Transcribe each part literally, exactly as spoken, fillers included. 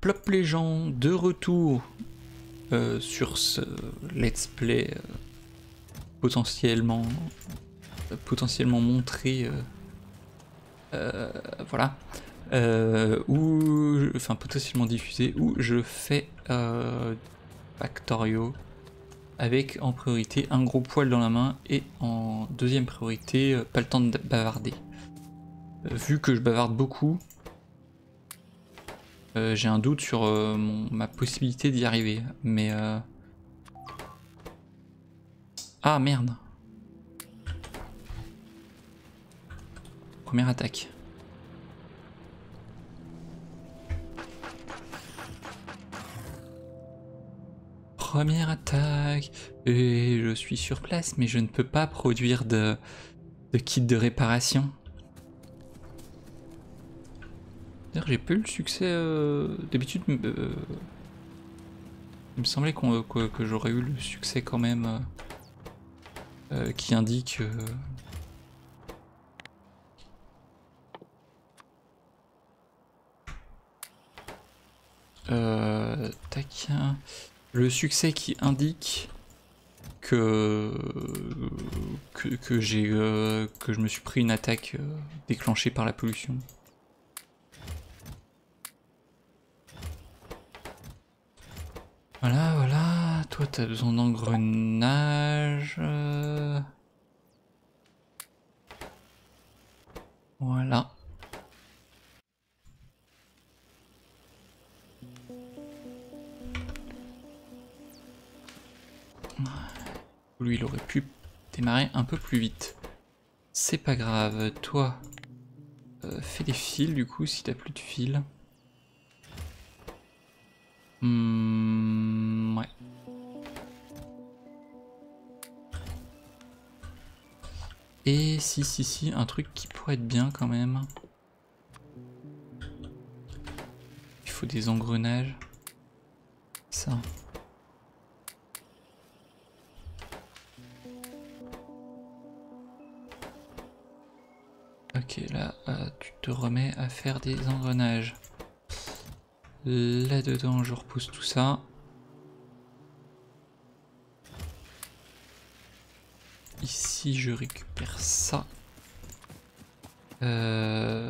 plop les gens, de retour euh, sur ce let's play euh, potentiellement euh, potentiellement montré, euh, euh, voilà, euh, où, enfin potentiellement diffusé, où je fais euh, Factorio avec en priorité un gros poil dans la main et en deuxième priorité euh, pas le temps de bavarder. Euh, vu que je bavarde beaucoup, Euh, j'ai un doute sur euh, mon, ma possibilité d'y arriver, mais... Euh... Ah merde. Première attaque. Première attaque. Et je suis sur place, mais je ne peux pas produire de, de kit de réparation. D'ailleurs, j'ai peu eu le succès... Euh... D'habitude, euh... il me semblait qu'on, que, que j'aurais eu le succès quand même... Euh... Euh, qui indique... Euh... Euh, tac. Le succès qui indique que que, que j'ai euh, que je me suis pris une attaque euh, déclenchée par la pollution. Voilà, voilà. Toi, t'as besoin d'engrenage. Euh... Voilà. Lui, il aurait pu démarrer un peu plus vite. C'est pas grave. Toi, euh, fais des fils du coup si t'as plus de fils. Hmm, ouais. Et si, si, si, un truc qui pourrait être bien quand même. Il faut des engrenages. Ça. Ok, là, euh, tu te remets à faire des engrenages. Là-dedans, je repousse tout ça. Ici, je récupère ça. Euh...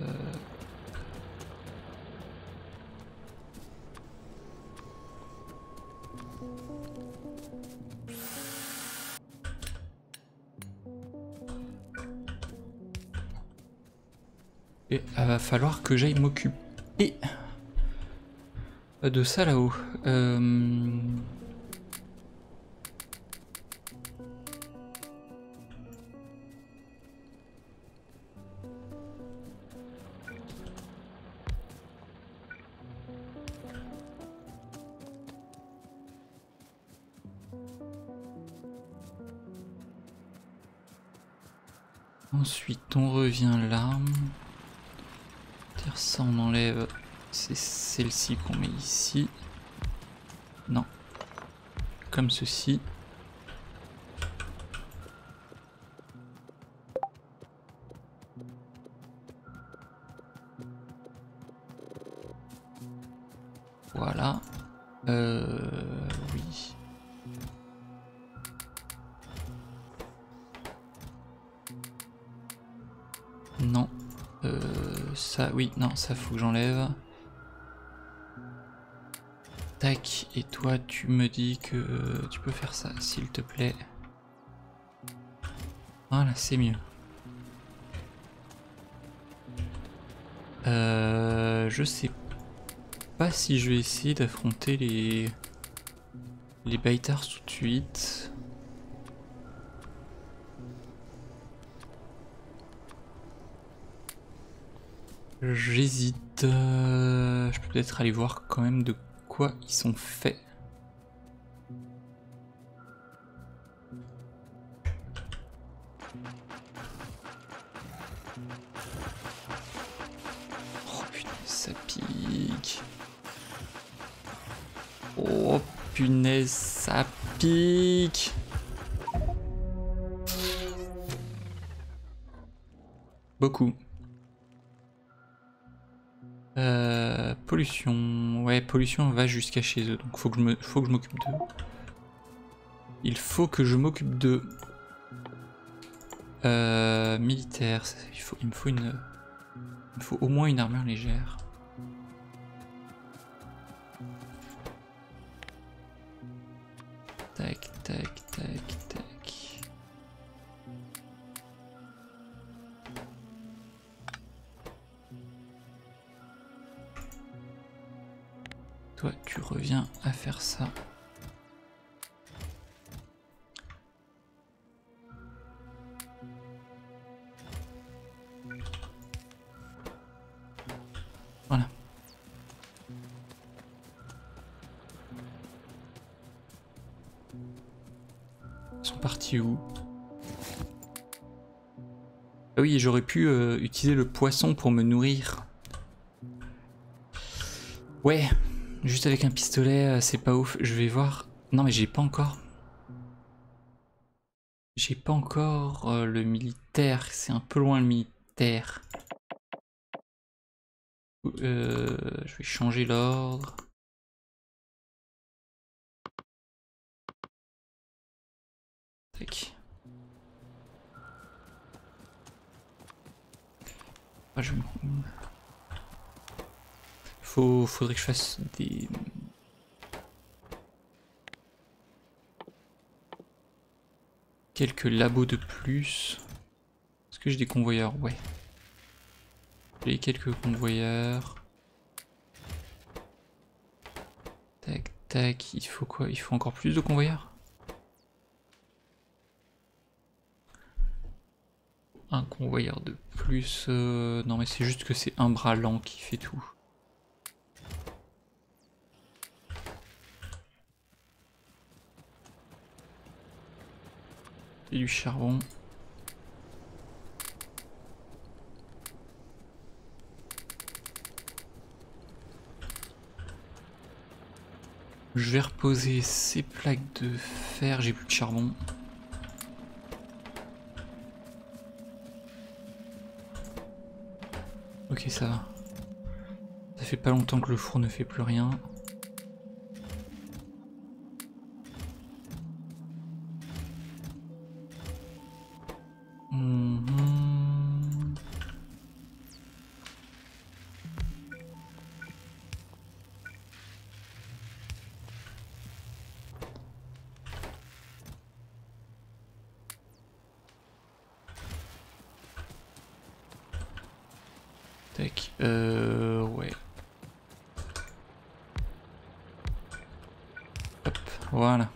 Et il va falloir que j'aille m'occuper de ça là-haut. Euh... Ensuite, on revient là. Dire ça, on enlève. C'est celle-ci qu'on met ici. Non. Comme ceci. Voilà. Euh... Oui. Non. Euh... Ça, oui, non, ça faut que j'enlève. Tac, et toi tu me dis que tu peux faire ça, s'il te plaît. Voilà, c'est mieux. Euh, je sais pas si je vais essayer d'affronter les les baitars tout de suite. J'hésite. Euh, je peux peut-être aller voir quand même de quoi ils sont faits. Oh putain, ça pique. Oh punaise, ça pique. Beaucoup. Euh, pollution. Ouais, pollution va jusqu'à chez eux. Donc faut que je me, faut que je m'occupe d'eux. Il faut que je m'occupe d'eux. Euh, militaire. Il faut, il me faut une, il me faut au moins une armure légère. Tac, tac, tac, tac. Toi, tu reviens à faire ça. Voilà. Ils sont partis où? Ah oui, j'aurais pu euh, utiliser le poisson pour me nourrir. Ouais, juste avec un pistolet, euh, c'est pas ouf. Je vais voir. Non, mais j'ai pas encore. J'ai pas encore euh, le militaire. C'est un peu loin le militaire. Euh, je vais changer l'ordre. Tac. Ah, je... Faut, faudrait que je fasse des... quelques labos de plus. Est-ce que j'ai des convoyeurs? Ouais. J'ai quelques convoyeurs. Tac, tac. Il faut quoi? Il faut encore plus de convoyeurs? Un convoyeur de plus. Euh... Non, mais c'est juste que c'est un bras lent qui fait tout. Et du charbon. Je vais reposer ces plaques de fer, j'ai plus de charbon. Ok, ça va. Ça fait pas longtemps que le four ne fait plus rien. Mmh. Tac, euh... ouais. Hop, voilà.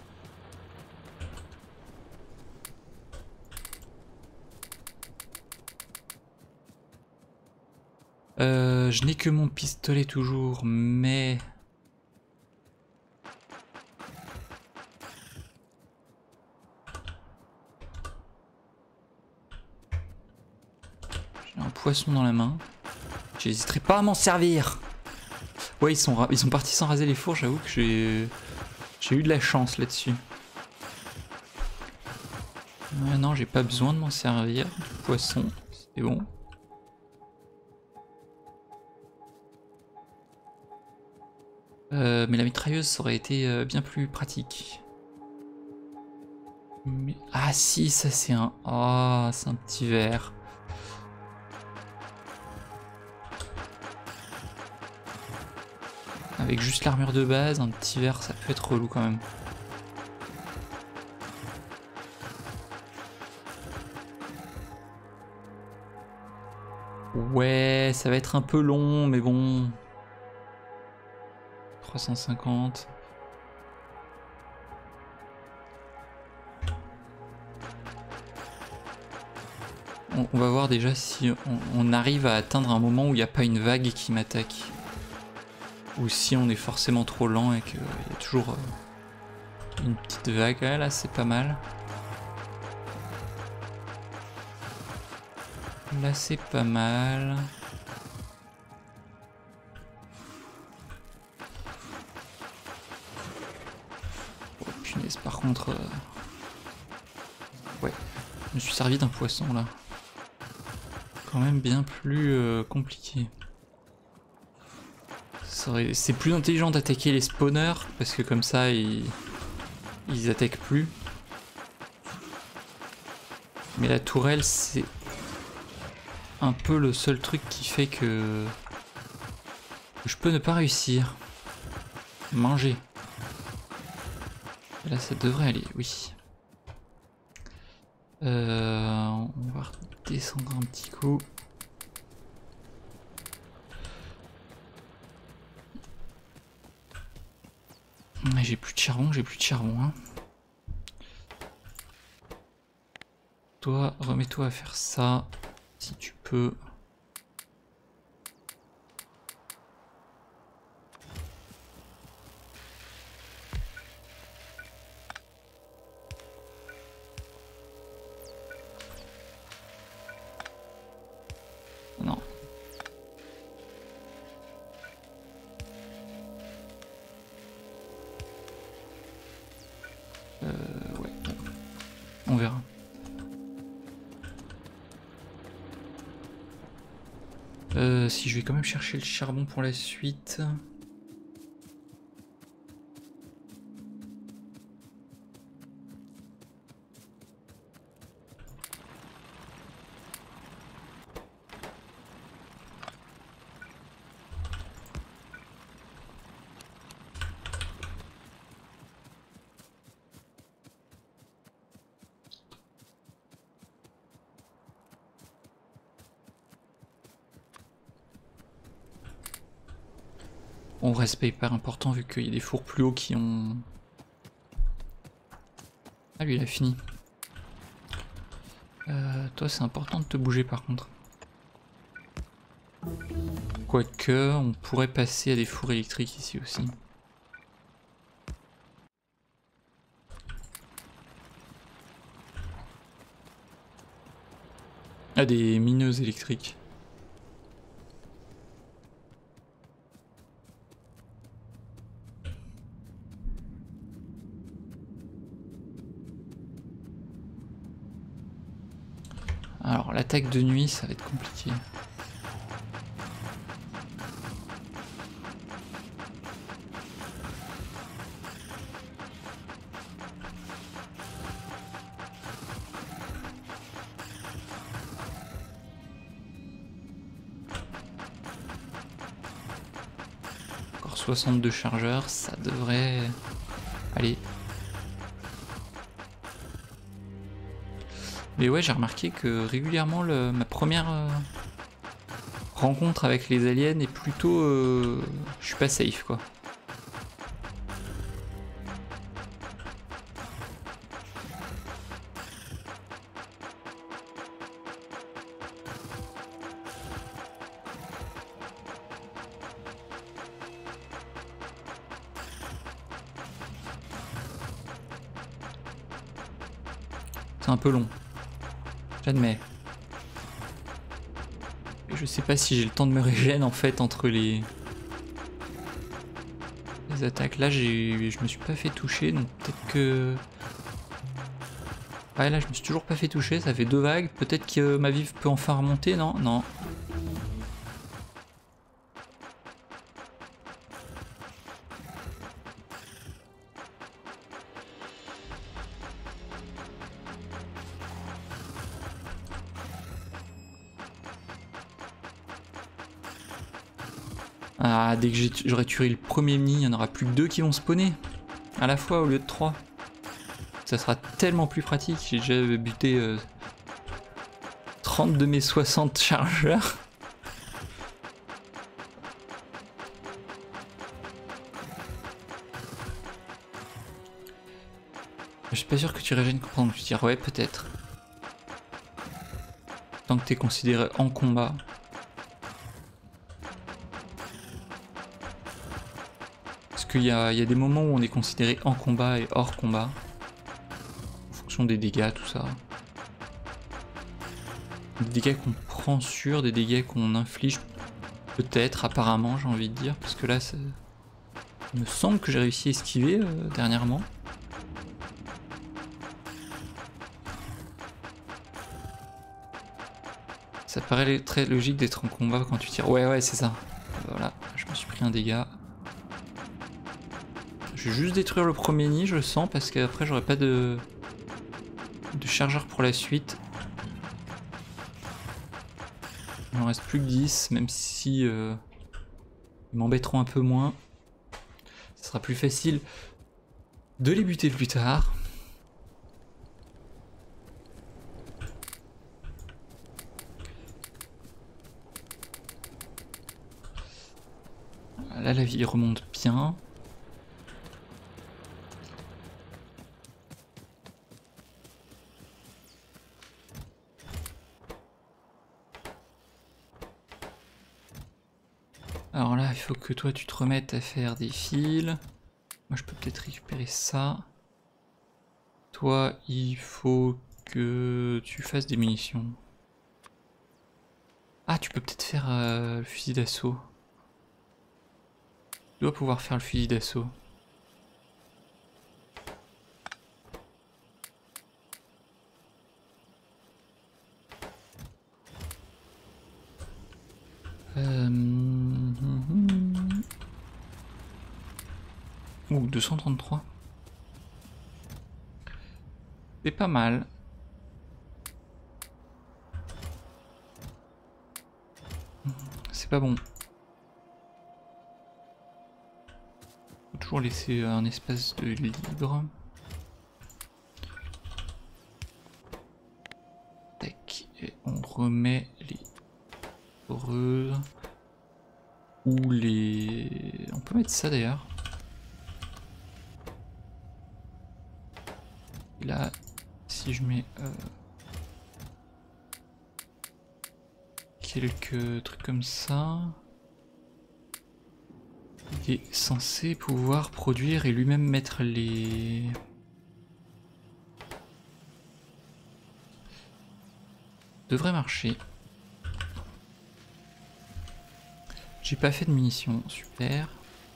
Euh, je n'ai que mon pistolet toujours, mais... J'ai un poisson dans la main. J'hésiterai pas à m'en servir. Ouais, ils sont, ils sont partis sans raser les fours, j'avoue que j'ai j'ai eu de la chance là-dessus. Ouais, non, j'ai pas besoin de m'en servir. Du poisson, c'est bon. Euh, mais la mitrailleuse, ça aurait été euh, bien plus pratique. Mais... Ah si, ça c'est un... Oh, c'est un petit verre. Avec juste l'armure de base, un petit verre, ça peut être relou quand même. Ouais, ça va être un peu long, mais bon... trois cent cinquante... On va voir déjà si on, on arrive à atteindre un moment où il n'y a pas une vague qui m'attaque. Ou si on est forcément trop lent et qu'il y a toujours euh, une petite vague. Ah, là c'est pas mal. Là c'est pas mal. Oh punaise, par contre... Euh... Ouais, je me suis servi d'un poisson là. Quand même bien plus euh, compliqué. C'est plus intelligent d'attaquer les spawners parce que comme ça ils, ils attaquent plus. Mais la tourelle c'est un peu le seul truc qui fait que je peux ne pas réussir. Manger. Là ça devrait aller, oui. Euh, on va redescendre un petit coup. J'ai plus de charbon, j'ai plus de charbon. Hein. Toi, remets-toi à faire ça, si tu peux. Non. Euh, ouais. On verra. Euh, si je vais quand même chercher le charbon pour la suite. On reste pas hyper important vu qu'il y a des fours plus hauts qui ont... Ah lui il a fini. Euh, toi c'est important de te bouger par contre. Quoique on pourrait passer à des fours électriques ici aussi. Ah des mineuses électriques. Alors l'attaque de nuit ça va être compliqué. Encore soixante-deux chargeurs, ça devrait aller. Mais ouais, j'ai remarqué que régulièrement, le, ma première euh, rencontre avec les aliens est plutôt... Euh, je suis pas safe, quoi. C'est un peu long. J'admets. Je sais pas si j'ai le temps de me régénérer en fait entre les, les attaques. Là, j'ai, je me suis pas fait toucher, donc peut-être que... Ouais, là, je me suis toujours pas fait toucher, ça fait deux vagues. Peut-être que ma vive peut enfin remonter, non? Non. Ah, dès que j'aurai tué le premier ennemi, il y en aura plus que deux qui vont spawner à la fois au lieu de trois. Ça sera tellement plus pratique. J'ai déjà buté euh, trente de mes soixante chargeurs. Je suis pas sûr que tu régènes pendant que tu tires. Ouais, peut-être. Tant que t'es considéré en combat. Parce qu'il y a, y a des moments où on est considéré en combat et hors combat. En fonction des dégâts, tout ça. Des dégâts qu'on prend sur, des dégâts qu'on inflige peut-être, apparemment, j'ai envie de dire. Parce que là, il me semble que j'ai réussi à esquiver euh, dernièrement. Ça paraît très logique d'être en combat quand tu tires. Ouais, ouais, c'est ça. Voilà, je me suis pris pris un dégât. Je vais juste détruire le premier nid, je le sens, parce qu'après j'aurai pas de... de chargeur pour la suite. Il m'en reste plus que dix, même si euh, ils m'embêteront un peu moins. Ce sera plus facile de les buter plus tard. Là la vie remonte bien. Alors là, il faut que toi tu te remettes à faire des fils. Moi je peux peut-être récupérer ça. Toi, il faut que tu fasses des munitions. Ah, tu peux peut-être faire euh, le fusil d'assaut. Tu dois pouvoir faire le fusil d'assaut. Euh... Ouh, deux cent trente-trois. C'est pas mal. C'est pas bon. Faut toujours laisser un espace de libre. Tac. Et on remet les heureuses. Ou les... On peut mettre ça d'ailleurs. Là, si je mets euh, quelques trucs comme ça, il est censé pouvoir produire et lui-même mettre les... Devrait marcher. J'ai pas fait de munitions, super.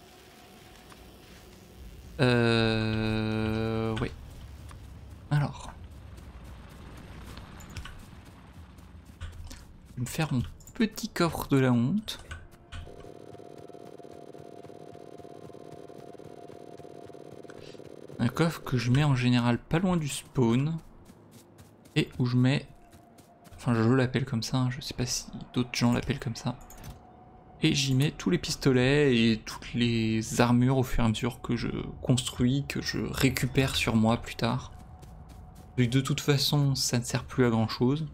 Euh... Ouais. Alors. Je vais me faire mon petit coffre de la honte. Un coffre que je mets en général pas loin du spawn. Et où je mets... Enfin je l'appelle comme ça, hein, je sais pas si d'autres gens l'appellent comme ça. Et j'y mets tous les pistolets et toutes les armures au fur et à mesure que je construis, que je récupère sur moi plus tard. Vu que de toute façon ça ne sert plus à grand chose.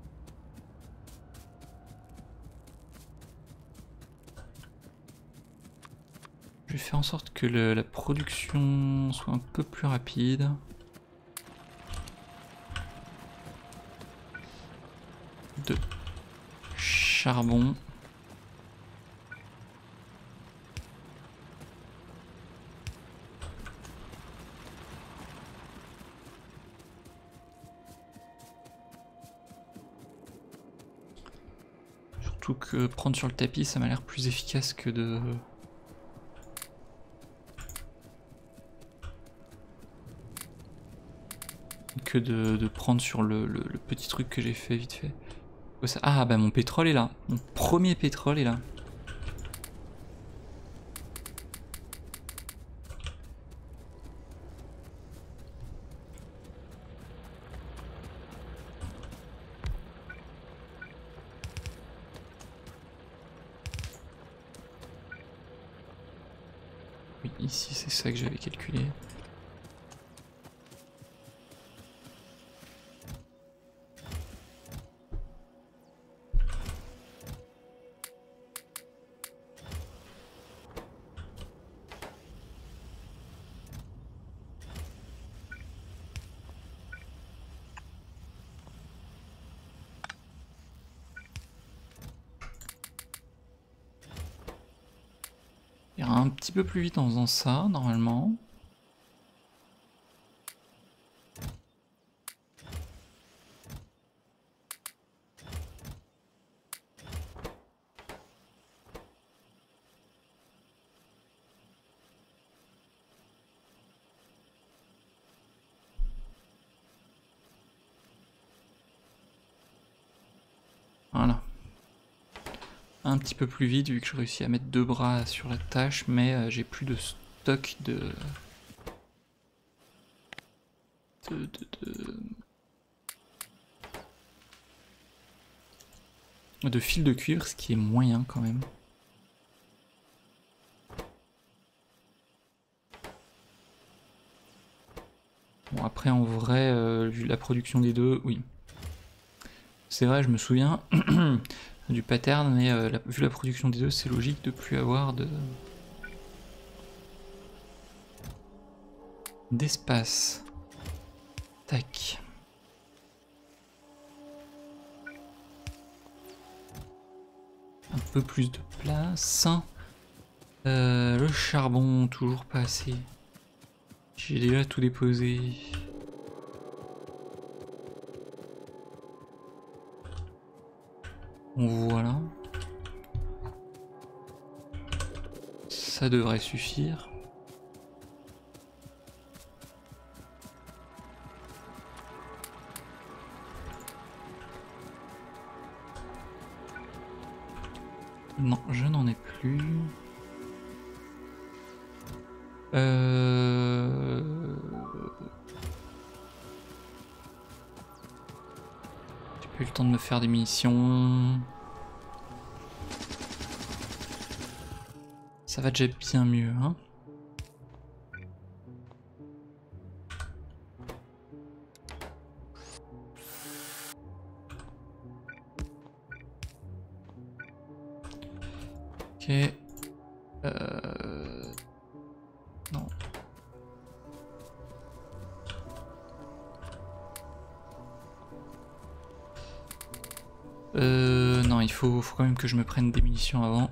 Je vais faire en sorte que le, la production soit un peu plus rapide. De charbon. Surtout que prendre sur le tapis, ça m'a l'air plus efficace que de... que de, de prendre sur le, le, le petit truc que j'ai fait vite fait. Ah bah mon pétrole est là. Mon premier pétrole est là. Oui, ici c'est ça que j'avais calculé. Un petit peu plus vite en faisant ça, normalement. Voilà. un petit peu plus vite vu que je réussis à mettre deux bras sur la tâche, mais euh, j'ai plus de stock de... de, de, de... de fil de cuivre, ce qui est moyen quand même. Bon après en vrai, euh, vu la production des deux, oui. C'est vrai, je me souviens du pattern, mais euh, la, vu la production des deux, c'est logique de plus avoir de d'espace. Tac. Un peu plus de place. Euh, le charbon, toujours pas assez. J'ai déjà tout déposé. Voilà. Ça devrait suffire. Non, je n'en ai plus. Euh... J'ai pas eu le temps de me faire des munitions. Ça va déjà bien mieux, hein. Ok. Euh... Non. Euh... Non, il faut, faut quand même que je me prenne des munitions avant.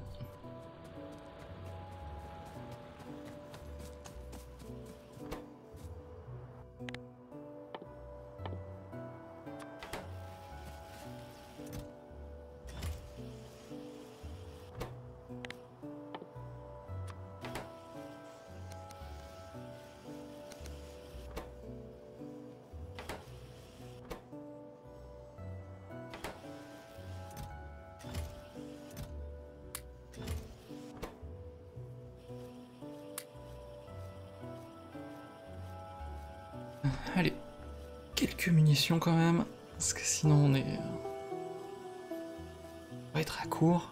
Allez, quelques munitions quand même, parce que sinon on est... on va être à court.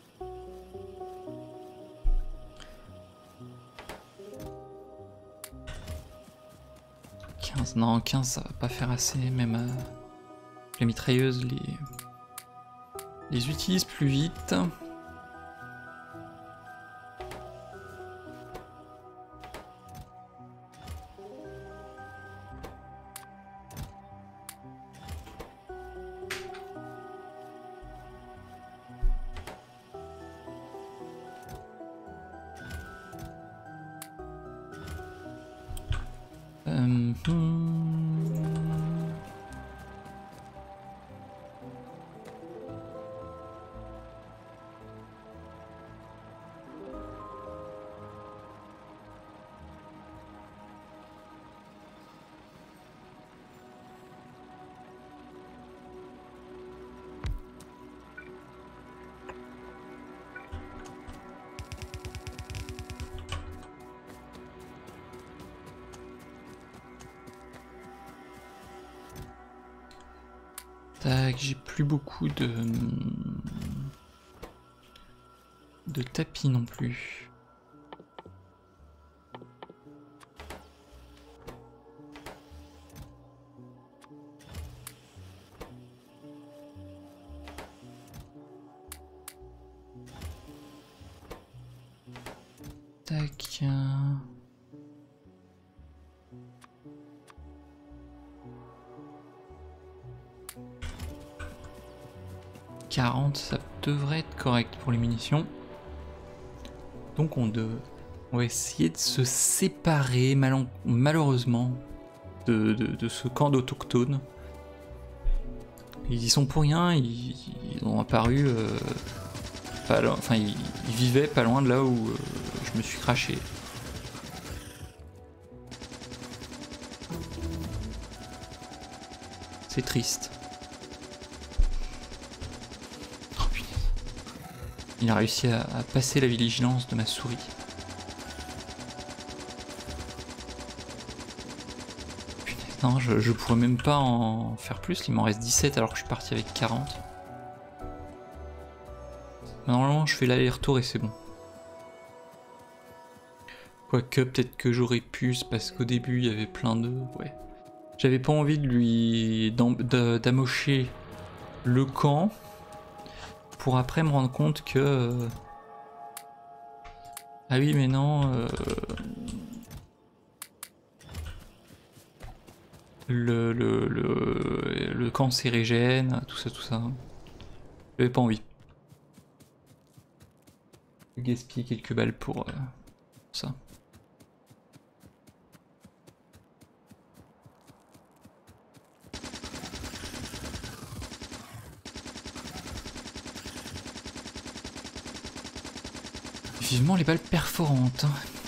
quinze, non, quinze ça va pas faire assez, même euh, les mitrailleuses les... les utilisent plus vite. Euh, hmm. Tac, j'ai plus beaucoup de... de tapis non plus. Tac... quarante, ça devrait être correct pour les munitions. Donc on, de... on va essayer de se séparer mal... malheureusement de, de, de ce camp d'autochtones. Ils y sont pour rien, ils, ils ont apparu... Euh... Pas loin... Enfin, ils... ils vivaient pas loin de là où euh, je me suis craché. C'est triste. Il a réussi à, à passer la vigilance de ma souris. Punaise, non, je, je pourrais même pas en faire plus. Il m'en reste dix-sept alors que je suis parti avec quarante. Normalement, je fais l'aller-retour et c'est bon. Quoique, peut-être que j'aurais pu, parce qu'au début, il y avait plein de... Ouais. J'avais pas envie de lui... d'amocher le camp, pour après me rendre compte que... Ah oui, mais non... Euh... Le, le, le, le camp cancérigène, tout ça, tout ça. J'avais pas envie. Gaspiller quelques balles pour euh, ça. Vivement les balles perforantes.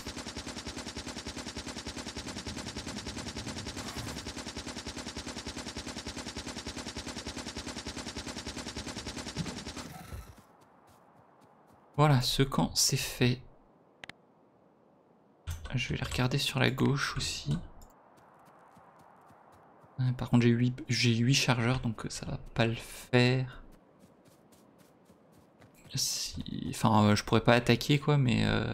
Voilà, ce camp c'est fait. Je vais les regarder sur la gauche aussi. Par contre j'ai huit, j'ai huit chargeurs donc ça va pas le faire. Si... Enfin euh, je pourrais pas attaquer quoi mais... Euh...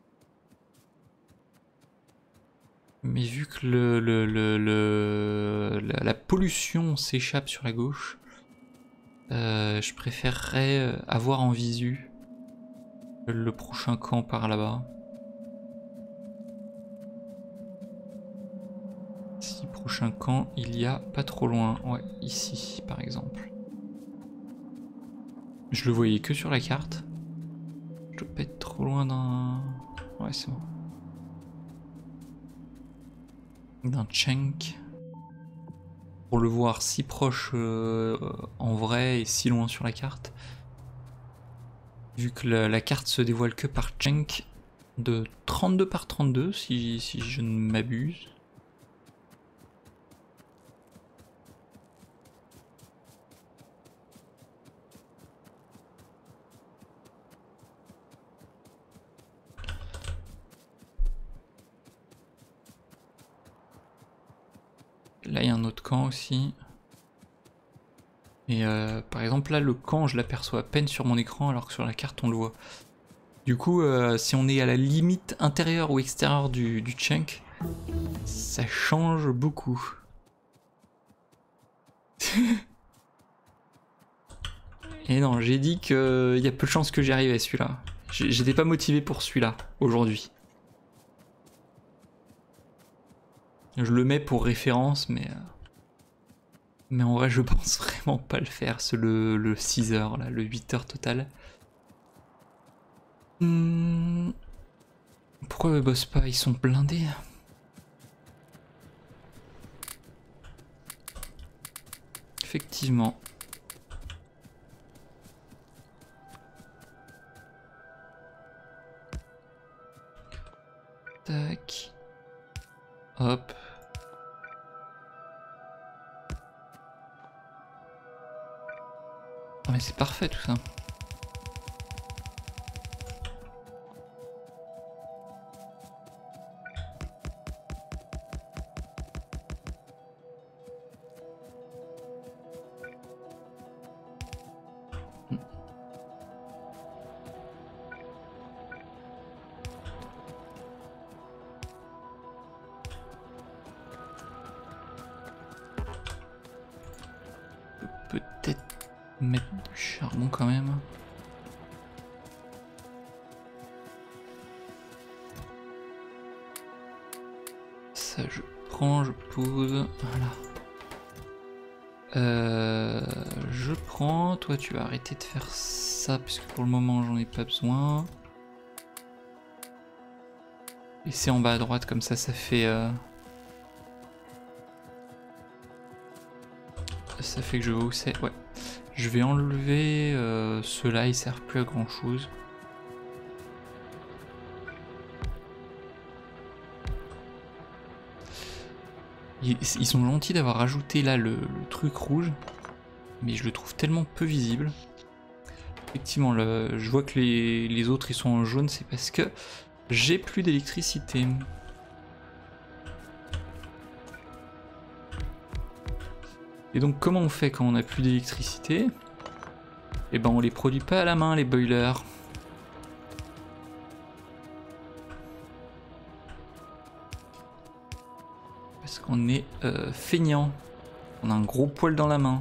Mais vu que le, le, le, le la, la pollution s'échappe sur la gauche, euh, je préférerais avoir en visu le prochain camp par là-bas. Si prochain camp il y a pas trop loin, ouais ici par exemple. Je le voyais que sur la carte. Je dois pas être trop loin d'un... Ouais c'est bon. D'un Cenk. Pour le voir si proche euh, en vrai et si loin sur la carte. Vu que la, la carte se dévoile que par Cenk de trente-deux par trente-deux si, si je ne m'abuse. Là il y a un autre camp aussi. Et euh, par exemple là le camp je l'aperçois à peine sur mon écran alors que sur la carte on le voit. Du coup euh, si on est à la limite intérieure ou extérieure du, du Cenk, ça change beaucoup. Et non, j'ai dit qu'il y a peu de chances que j'y arrive à celui-là. J'étais pas motivé pour celui-là aujourd'hui. Je le mets pour référence mais... Euh... Mais en vrai je pense vraiment pas le faire, c'est le, le six heures là, le huit heures total. Hmm... Pourquoi ils bossent pas? Ils sont blindés. Effectivement. Tac. Hop. Oh mais c'est parfait tout ça. Peut-être mettre du charbon quand même. Ça je prends, je pose, voilà. Euh, je prends, toi tu vas arrêter de faire ça parce que pour le moment j'en ai pas besoin. Et c'est en bas à droite comme ça, ça fait... Euh... Ça fait que je vois où c'est, ouais. Je vais enlever euh, ceux-là, ils servent plus à grand chose. Ils, ils sont gentils d'avoir rajouté là le, le truc rouge, mais je le trouve tellement peu visible. Effectivement, le, je vois que les, les autres ils sont en jaune, c'est parce que j'ai plus d'électricité. Et donc comment on fait quand on n'a plus d'électricité? Eh ben on les produit pas à la main les boilers. Parce qu'on est euh, feignant. On a un gros poil dans la main.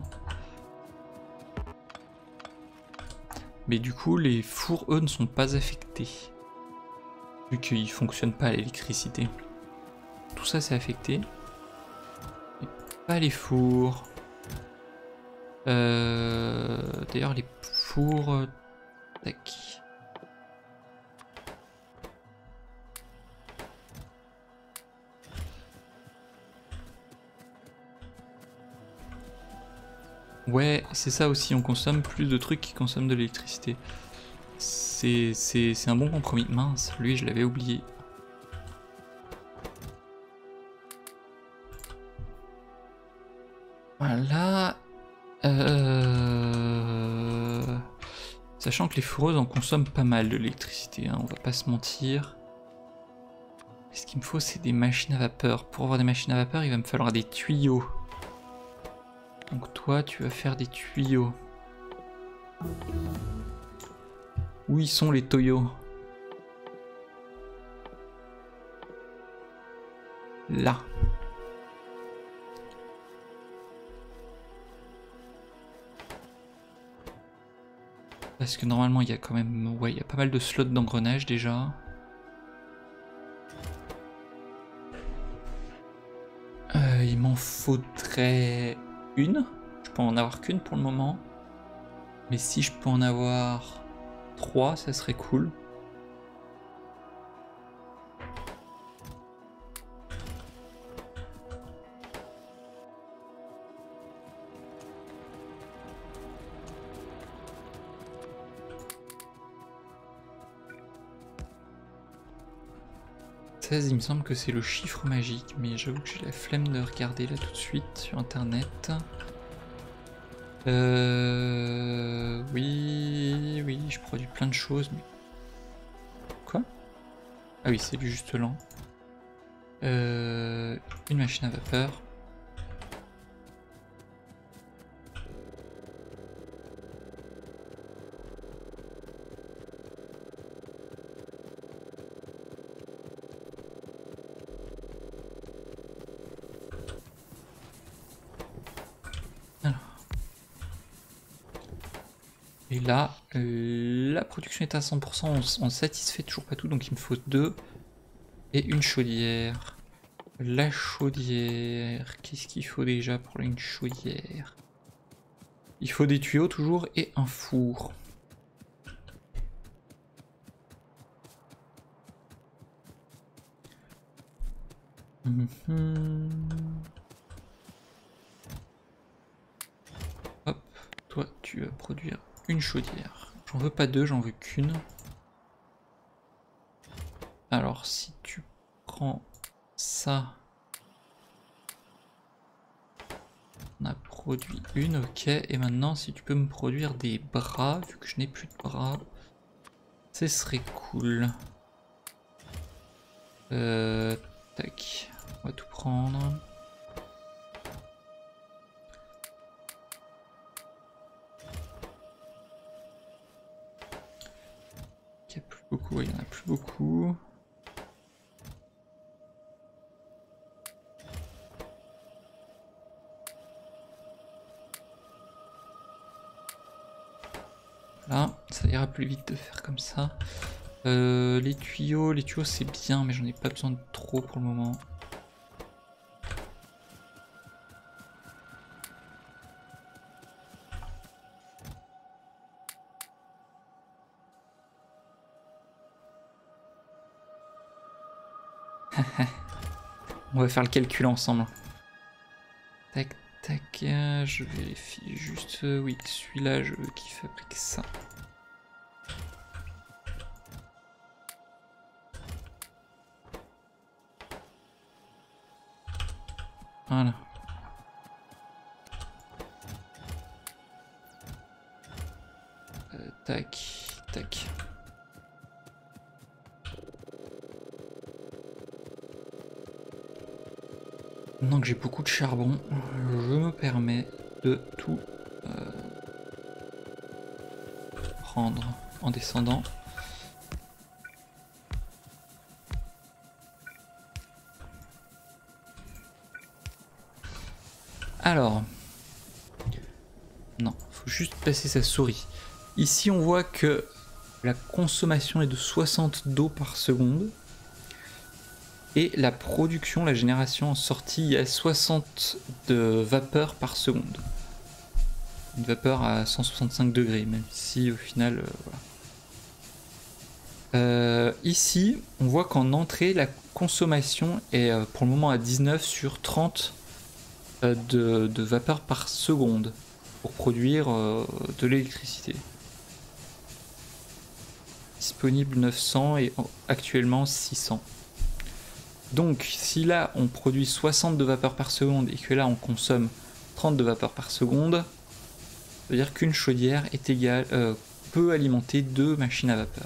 Mais du coup les fours eux ne sont pas affectés. Vu qu'ils fonctionnent pas à l'électricité. Tout ça c'est affecté. Mais pas les fours. Euh... D'ailleurs les fours... Euh... Tac. Ouais, c'est ça aussi, on consomme plus de trucs qui consomment de l'électricité. C'est un bon compromis. Mince, lui je l'avais oublié. Voilà. Euh... Sachant que les fourreuses en consomment pas mal de l'électricité, hein, on va pas se mentir. Ce qu'il me faut, c'est des machines à vapeur. Pour avoir des machines à vapeur, il va me falloir des tuyaux. Donc toi, tu vas faire des tuyaux. Où ils sont les tuyaux? Là. Parce que normalement, il y a quand même... Ouais, il y a pas mal de slots d'engrenage déjà. Euh, il m'en faudrait une. Je peux en avoir qu'une pour le moment. Mais si je peux en avoir trois, ça serait cool. seize, il me semble que c'est le chiffre magique, mais j'avoue que j'ai la flemme de regarder là tout de suite sur internet. Euh... Oui, oui, je produis plein de choses, mais... Quoi? Ah oui, c'est du juste lent. Euh... Une machine à vapeur. Et là, euh, la production est à cent pour cent, on, on satisfait toujours pas tout, donc il me faut deux et une chaudière. La chaudière, qu'est-ce qu'il faut déjà pour une chaudière? Il faut des tuyaux toujours et un four. Mmh. Hop, toi tu vas produire une chaudière. J'en veux pas deux, j'en veux qu'une. Alors si tu prends ça, on a produit une, ok. Et maintenant si tu peux me produire des bras, vu que je n'ai plus de bras, ce serait cool. Euh, tac, on va tout prendre. Il n'y a plus beaucoup, il n'y en a plus beaucoup. Voilà, ça ira plus vite de faire comme ça. Euh, les tuyaux, les tuyaux c'est bien, mais j'en ai pas besoin de trop pour le moment. On va faire le calcul ensemble. Tac, tac, euh, je vérifie juste... Euh, oui, celui-là, je veux qu'il fabrique ça. Voilà. Euh, tac, tac. Maintenant que j'ai beaucoup de charbon, je me permets de tout euh, prendre en descendant. Alors, non, faut juste placer sa souris. Ici, on voit que la consommation est de soixante d'eau par seconde. Et la production, la génération en sortie est soixante de vapeur par seconde. Une vapeur à cent soixante-cinq degrés, même si au final, euh, voilà. Euh, ici, on voit qu'en entrée, la consommation est euh, pour le moment à dix-neuf sur trente euh, de, de vapeur par seconde pour produire euh, de l'électricité. Disponible neuf cents et actuellement six cents. Donc si là on produit soixante de vapeur par seconde et que là on consomme trente de vapeur par seconde, ça veut dire qu'une chaudière est égale, euh, peut alimenter deux machines à vapeur.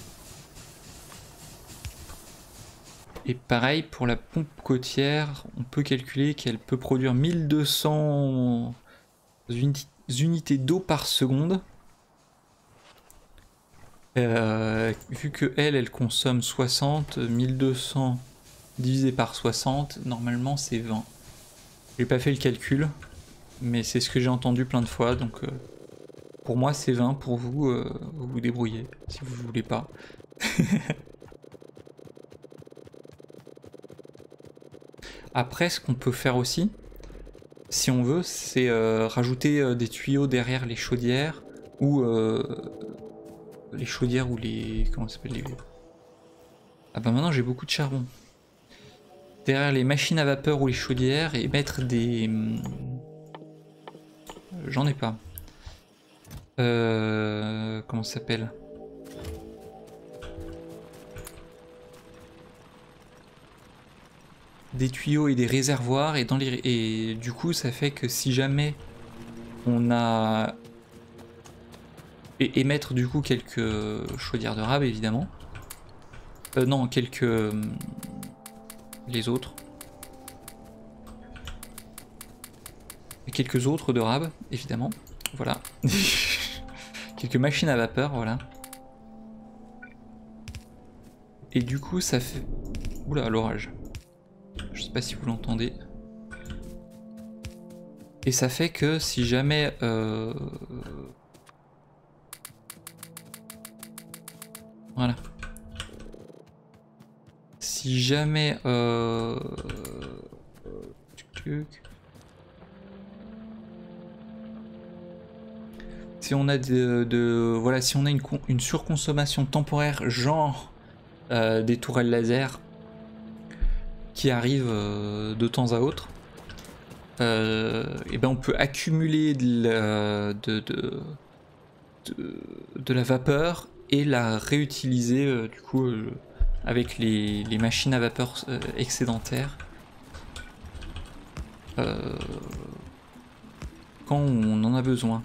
Et pareil pour la pompe côtière, on peut calculer qu'elle peut produire mille deux cents uni unités d'eau par seconde. Euh, vu que elle, elle consomme soixante, mille deux cents divisé par soixante, normalement c'est vingt. J'ai pas fait le calcul, mais c'est ce que j'ai entendu plein de fois, donc euh, pour moi c'est vingt, pour vous, euh, vous vous débrouillez, si vous voulez pas. Après, ce qu'on peut faire aussi, si on veut, c'est euh, rajouter euh, des tuyaux derrière les chaudières, ou euh, les chaudières ou les... comment ça s'appelle les... Ah bah maintenant j'ai beaucoup de charbon. Derrière les machines à vapeur ou les chaudières et mettre des... J'en ai pas. Euh... Comment ça s'appelle? Des tuyaux et des réservoirs et dans les... Et du coup ça fait que si jamais on a... Et, et mettre du coup quelques chaudières de rab évidemment. Euh, non, quelques... Les autres. Et quelques autres de rab, évidemment. Voilà. Quelques machines à vapeur, voilà. Et du coup, ça fait... Oula, l'orage. Je sais pas si vous l'entendez. Et ça fait que si jamais... Euh... Voilà. Si jamais... Euh... Si on a de, de... Voilà, si on a une, une surconsommation temporaire, genre euh, des tourelles laser qui arrivent euh, de temps à autre, euh, et ben on peut accumuler de la, de, de, de, de la vapeur et la réutiliser euh, du coup euh, avec les, les machines à vapeur euh, excédentaires euh, quand on en a besoin.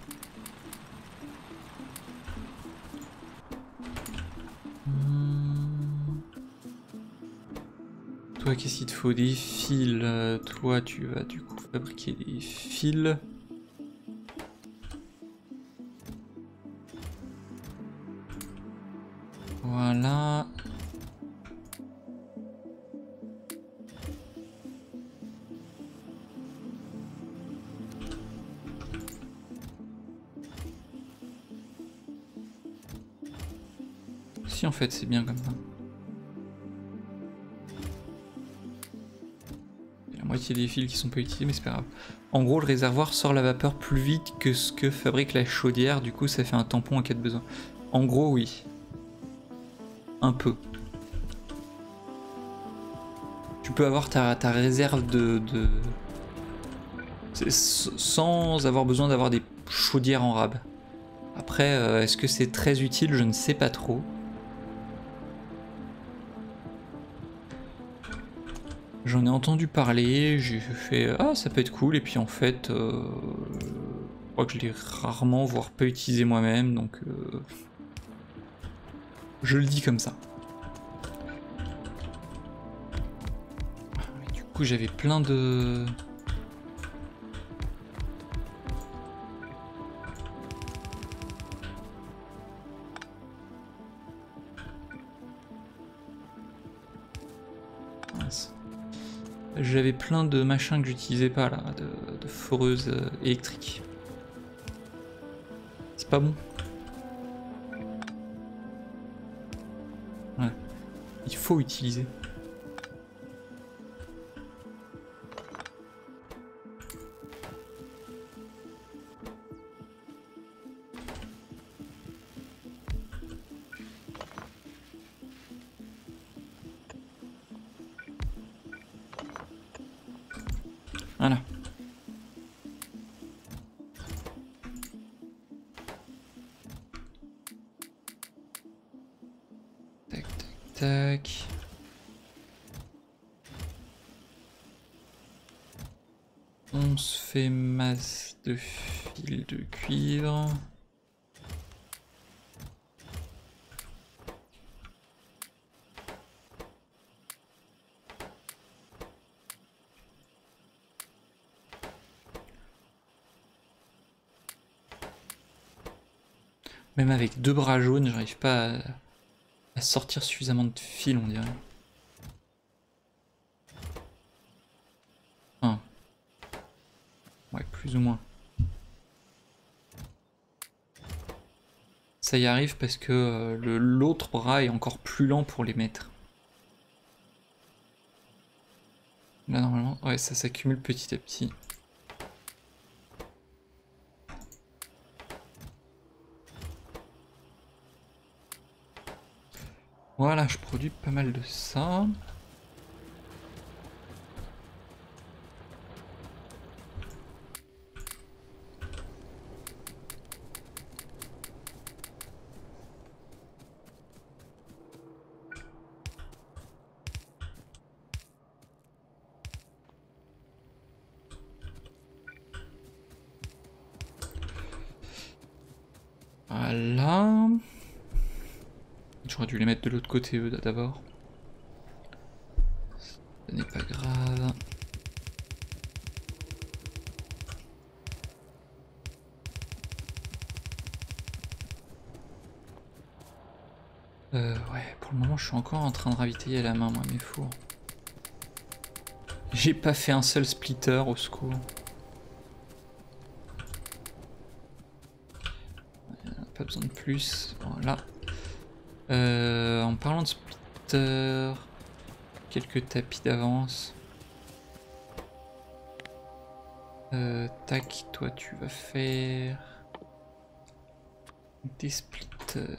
Toi, qu'est-ce qu'il te faut? Des fils. Toi, tu vas du coup fabriquer des fils. Voilà. Si, en fait, c'est bien comme ça. Moitié des fils qui sont pas utilisés, mais c'est pas grave. En gros, le réservoir sort la vapeur plus vite que ce que fabrique la chaudière, du coup ça fait un tampon en cas de besoin. En gros, oui. Un peu. Tu peux avoir ta, ta réserve de... de... sans avoir besoin d'avoir des chaudières en rab. Après, euh, est-ce que c'est très utile? Je ne sais pas trop. J'en ai entendu parler, j'ai fait ah ça peut être cool et puis en fait euh, crois que je l'ai rarement, voire pas utilisé moi-même, donc euh, je le dis comme ça. Et du coup, j'avais plein de... J'avais plein de machins que j'utilisais pas là, de, de foreuses euh, électriques. C'est pas bon. Ouais. Il faut utiliser. Voilà. Tac, tac, tac. On se fait masse de fil de cuivre. Même avec deux bras jaunes, j'arrive pas à, à sortir suffisamment de fil, on dirait. Enfin, ouais, plus ou moins. Ça y arrive parce que euh, le, l'autre bras est encore plus lent pour les mettre. Là, normalement, ouais, ça s'accumule petit à petit. Voilà, je produis pas mal de ça. Voilà. J'aurais dû les mettre de l'autre côté eux d'abord. Ce n'est pas grave. Euh, ouais, pour le moment je suis encore en train de ravitailler à la main moi mes fours. J'ai pas fait un seul splitter, au secours. Pas besoin de plus, voilà. Euh, en parlant de splitter, quelques tapis d'avance. Euh, tac, toi tu vas faire des splitters.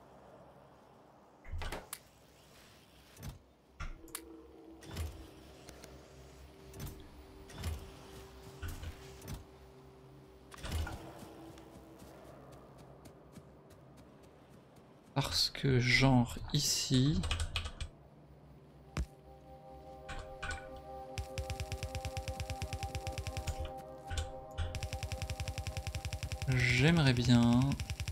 Parce que genre ici... J'aimerais bien...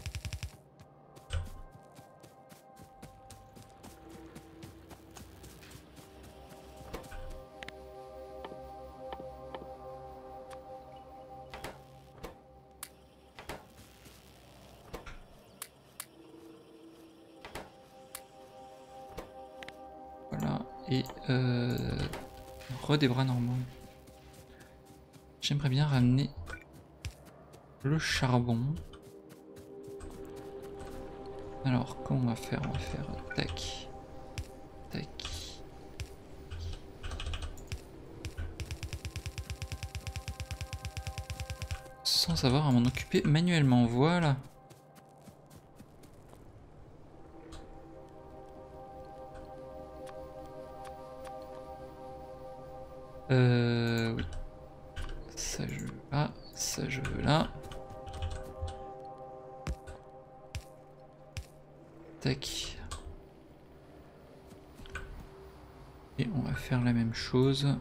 Voilà, et euh... re des bras normaux. J'aimerais bien ramener le charbon. Alors, comment on va faire? On va faire tac, tac. Sans avoir à m'en occuper manuellement, voilà. Euh... Oui. Ça je veux là, ça je veux là. Tac. Et on va faire la même chose.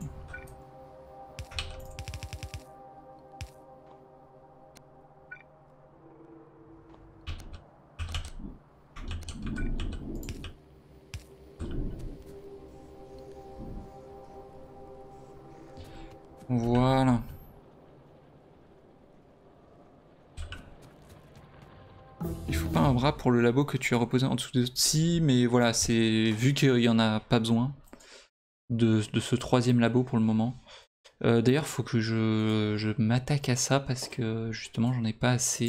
Voilà. Il faut pas un bras pour le labo que tu as reposé en dessous de si, mais voilà, c'est vu qu'il y en a pas besoin de, de ce troisième labo pour le moment. Euh, D'ailleurs, faut que je, je m'attaque à ça parce que justement, j'en ai pas assez.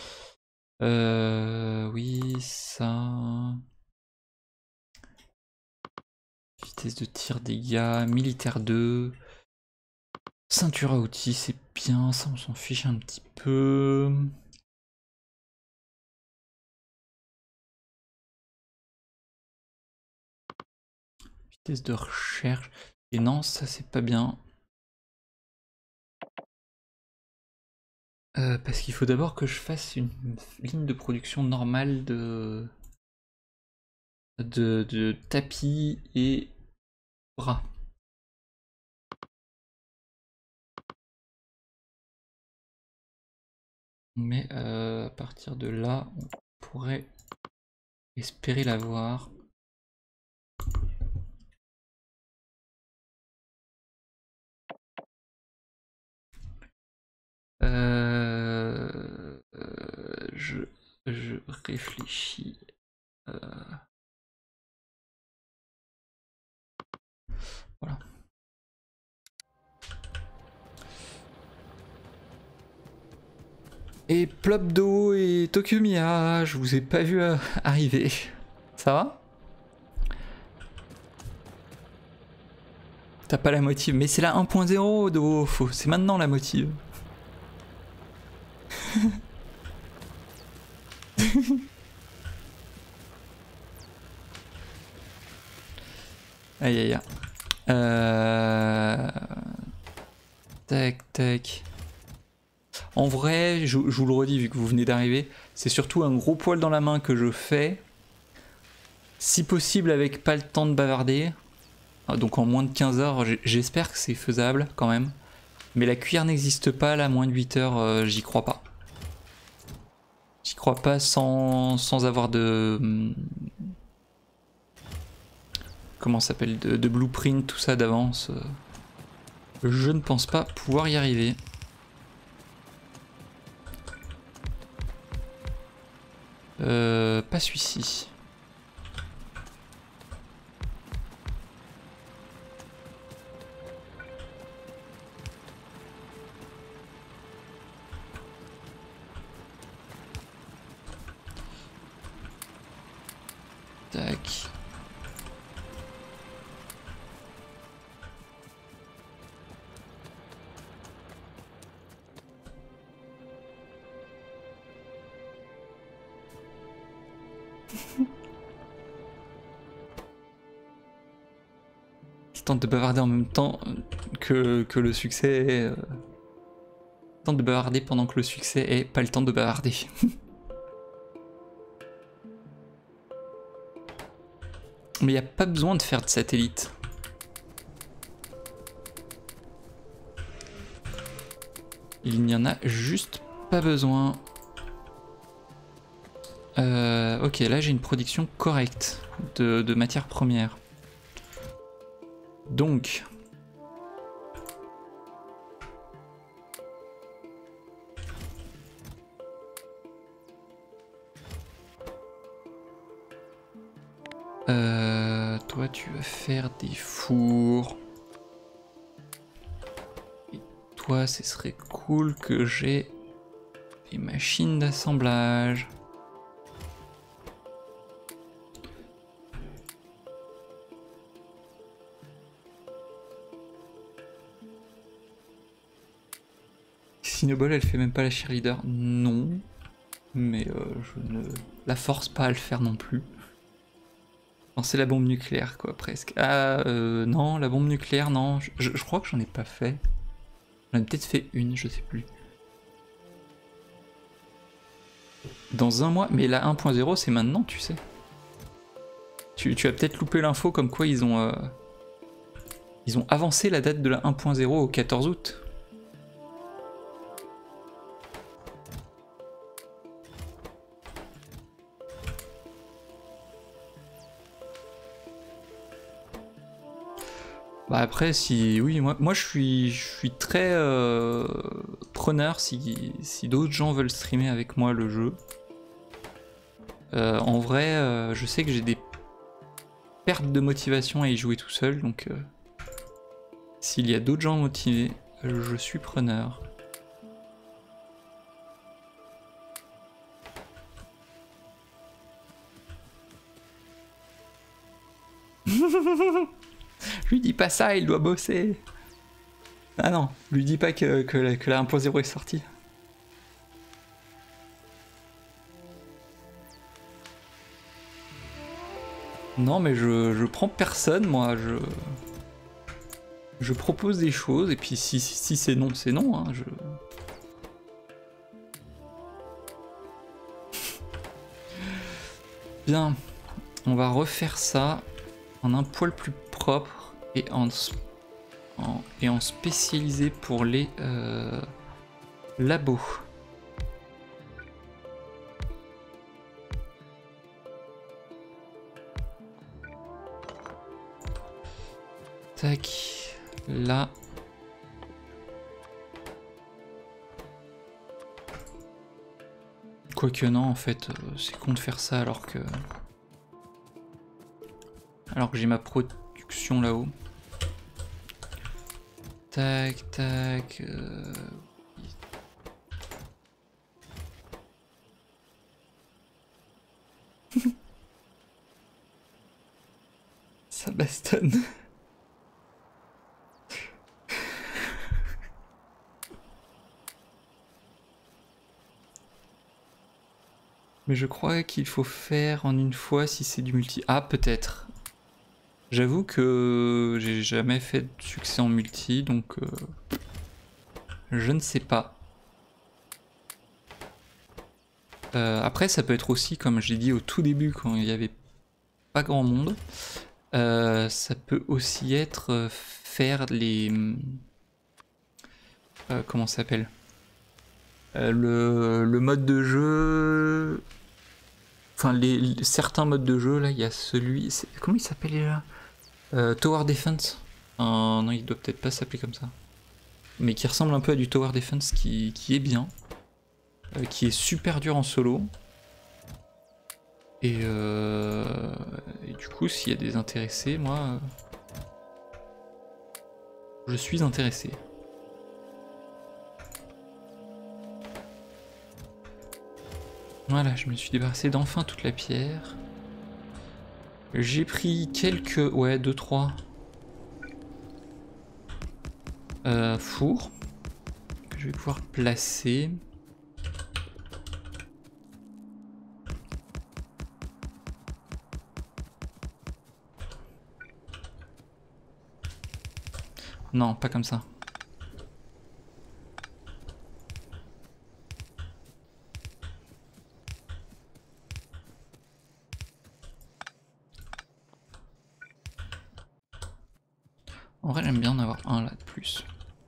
Euh, oui, ça. Vitesse de tir, dégâts, militaire deux. Ceinture à outils, c'est bien, ça on s'en fiche un petit peu. Vitesse de recherche. Et non, ça c'est pas bien. Euh, parce qu'il faut d'abord que je fasse une ligne de production normale de, de, de tapis et bras. Mais euh, à partir de là, on pourrait espérer l'avoir. Euh, euh, je, je réfléchis. Euh, voilà. Et Plopdo et Tokumiya, je vous ai pas vu euh, arriver. Ça va? T'as pas la motive, mais c'est la un point zéro, Do, c'est maintenant la motive. Aïe aïe aïe. Euh... Tac tac. En vrai, je, je vous le redis vu que vous venez d'arriver, c'est surtout un gros poil dans la main que je fais. Si possible avec pas le temps de bavarder. Donc en moins de quinze heures, j'espère que c'est faisable quand même. Mais la cuillère n'existe pas là, moins de huit heures, euh, j'y crois pas. J'y crois pas sans, sans avoir de... Comment ça s'appelle de, de blueprint, tout ça d'avance. Je ne pense pas pouvoir y arriver. Euh, pas celui-ci. Tac. Qui tente de bavarder en même temps que, que le succès est... Euh... Tente de bavarder pendant que le succès est pas le temps de bavarder. Mais il n'y a pas besoin de faire de satellite. Il n'y en a juste pas besoin. Euh, ok, là j'ai une production correcte de, de matières premières. Donc... Euh, toi tu vas faire des fours. Et toi ce serait cool que j'ai des machines d'assemblage. Cinobol elle fait même pas la cheerleader. Non. Mais euh, je ne la force pas à le faire non plus. C'est la bombe nucléaire quoi presque. Ah euh, non, la bombe nucléaire non, je, je crois que j'en ai pas fait. J'en ai peut-être fait une, je sais plus. Dans un mois, mais la un point zéro c'est maintenant tu sais. Tu, tu as peut-être loupé l'info comme quoi ils ont... Euh, ils ont avancé la date de la un point zéro au quatorze août. Bah après, si oui, moi, moi je suis, je suis très euh, preneur si, si d'autres gens veulent streamer avec moi le jeu. Euh, en vrai, euh, je sais que j'ai des pertes de motivation à y jouer tout seul, donc euh, s'il y a d'autres gens motivés, je suis preneur. Lui dis pas ça, il doit bosser. Ah non, lui dis pas que, que, la, que la un point zéro est sortie. Non mais je, je prends personne, moi, je... Je propose des choses, et puis si, si, si c'est non, c'est non, hein, je... Bien, on va refaire ça en un poil plus propre, et en, en, et en spécialisé pour les euh, labos. Tac, là. Quoique non, en fait, euh, c'est con de faire ça alors que... Alors que j'ai ma production là-haut. Tac, tac... Euh... Ça bastonne. Mais je crois qu'il faut faire en une fois si c'est du multi. Ah, peut-être. J'avoue que j'ai jamais fait de succès en multi, donc euh, je ne sais pas. Euh, après, ça peut être aussi, comme j'ai dit au tout début, quand il n'y avait pas grand monde, euh, ça peut aussi être euh, faire les... Euh, comment ça s'appelle euh, le, le mode de jeu... Enfin, les, les, certains modes de jeu, là, il y a celui... Comment il s'appelle déjà euh, Tower Defense. euh, Non, il doit peut-être pas s'appeler comme ça. Mais qui ressemble un peu à du Tower Defense, qui, qui est bien. Euh, qui est super dur en solo. Et, euh, et du coup, s'il y a des intéressés, moi... Euh, je suis intéressé. Voilà, je me suis débarrassé d'enfin toute la pierre. J'ai pris quelques... Ouais, deux trois euh, fours que je vais pouvoir placer. Non, pas comme ça. En vrai, j'aime bien en avoir un là de plus.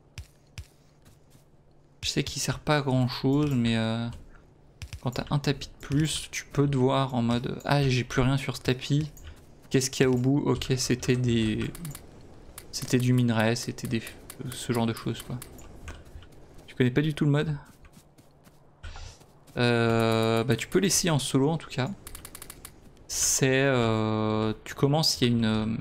Je sais qu'il sert pas à grand chose, mais euh, quand t'as un tapis de plus, tu peux te voir en mode ah, j'ai plus rien sur ce tapis. Qu'est-ce qu'il y a au bout? Ok, c'était des. C'était du minerai, c'était des. Ce genre de choses quoi. Tu connais pas du tout le mode? euh, Bah, tu peux l'essayer en solo en tout cas. C'est. Euh, tu commences, il y a une. Euh,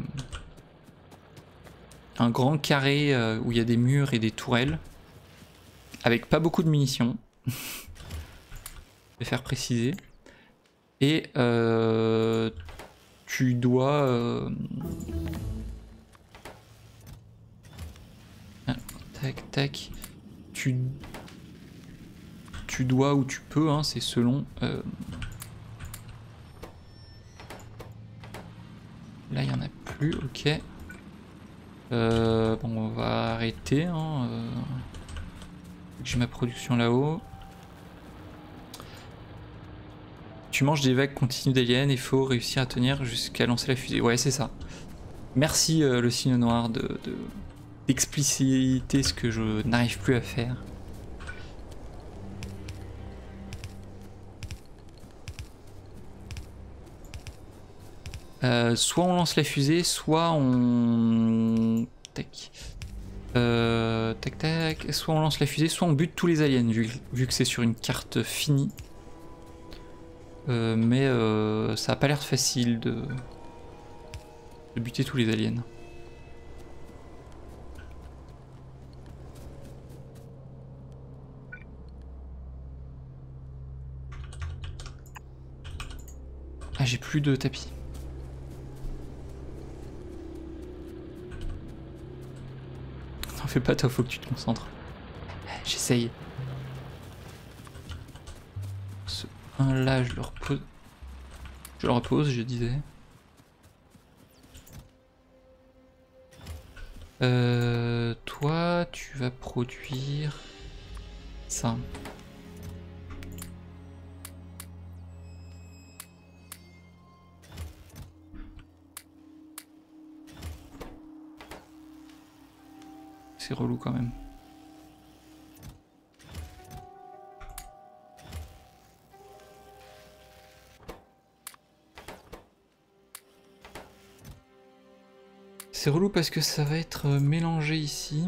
un grand carré euh, où il y a des murs et des tourelles. Avec pas beaucoup de munitions. Je vais faire préciser. Et euh, tu dois... Euh... Ah, tac, tac. Tu... Tu dois ou tu peux, hein, c'est selon... Euh... Là, il n'y en a plus, ok. Euh, bon, on va arrêter. Hein, euh... J'ai ma production là-haut. Tu manges des vagues continues d'aliens, il faut réussir à tenir jusqu'à lancer la fusée. Ouais, c'est ça. Merci euh, le signe noir de, de d'expliciter ce que je n'arrive plus à faire. Euh, soit on lance la fusée, soit on tac. Euh, tac tac, soit on lance la fusée, soit on bute tous les aliens, vu, vu que c'est sur une carte finie. Euh, mais euh, ça a pas l'air facile de, de buter tous les aliens. Ah, j'ai plus de tapis. T'en fais pas, toi, faut que tu te concentres. J'essaye. Ce un là, je le repose. Je le repose, je disais. Euh, toi, tu vas produire ça. C'est relou quand même. C'est relou parce que ça va être mélangé ici.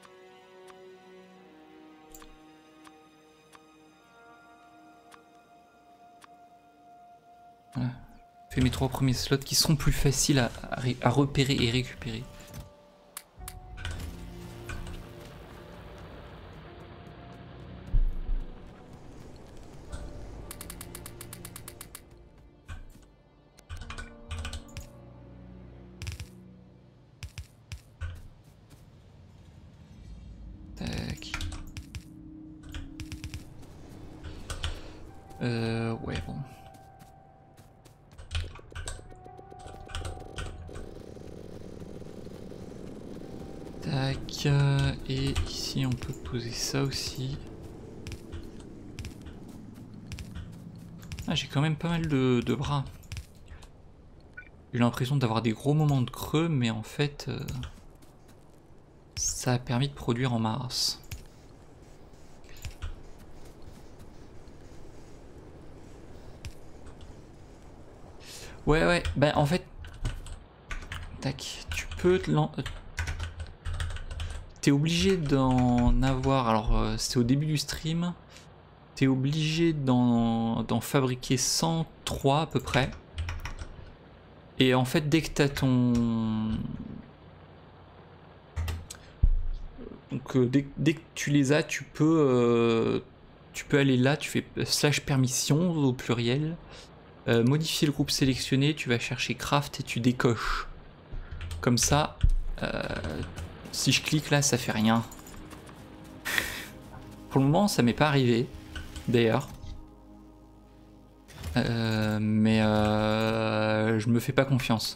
Voilà. Fais mes trois premiers slots qui sont plus faciles à, à, à repérer et récupérer. Tac. Euh, ouais, bon. Tac. Et ici, on peut poser ça aussi. Ah, j'ai quand même pas mal de, de bras. J'ai eu l'impression d'avoir des gros moments de creux, mais en fait, euh, ça a permis de produire en masse. Ouais, ouais, bah en fait, tac, tu peux te lan- T'es obligé d'en avoir, alors euh, c'était au début du stream, t'es obligé d'en fabriquer cent trois à peu près. Et en fait, dès que t'as ton... Donc euh, dès, dès que tu les as, tu peux, euh, tu peux aller là, tu fais slash permission au pluriel, euh, modifier le groupe sélectionné, tu vas chercher craft et tu décoches. Comme ça, euh, si je clique là, ça fait rien. Pour le moment, ça m'est pas arrivé, d'ailleurs. Euh, mais euh, je me fais pas confiance.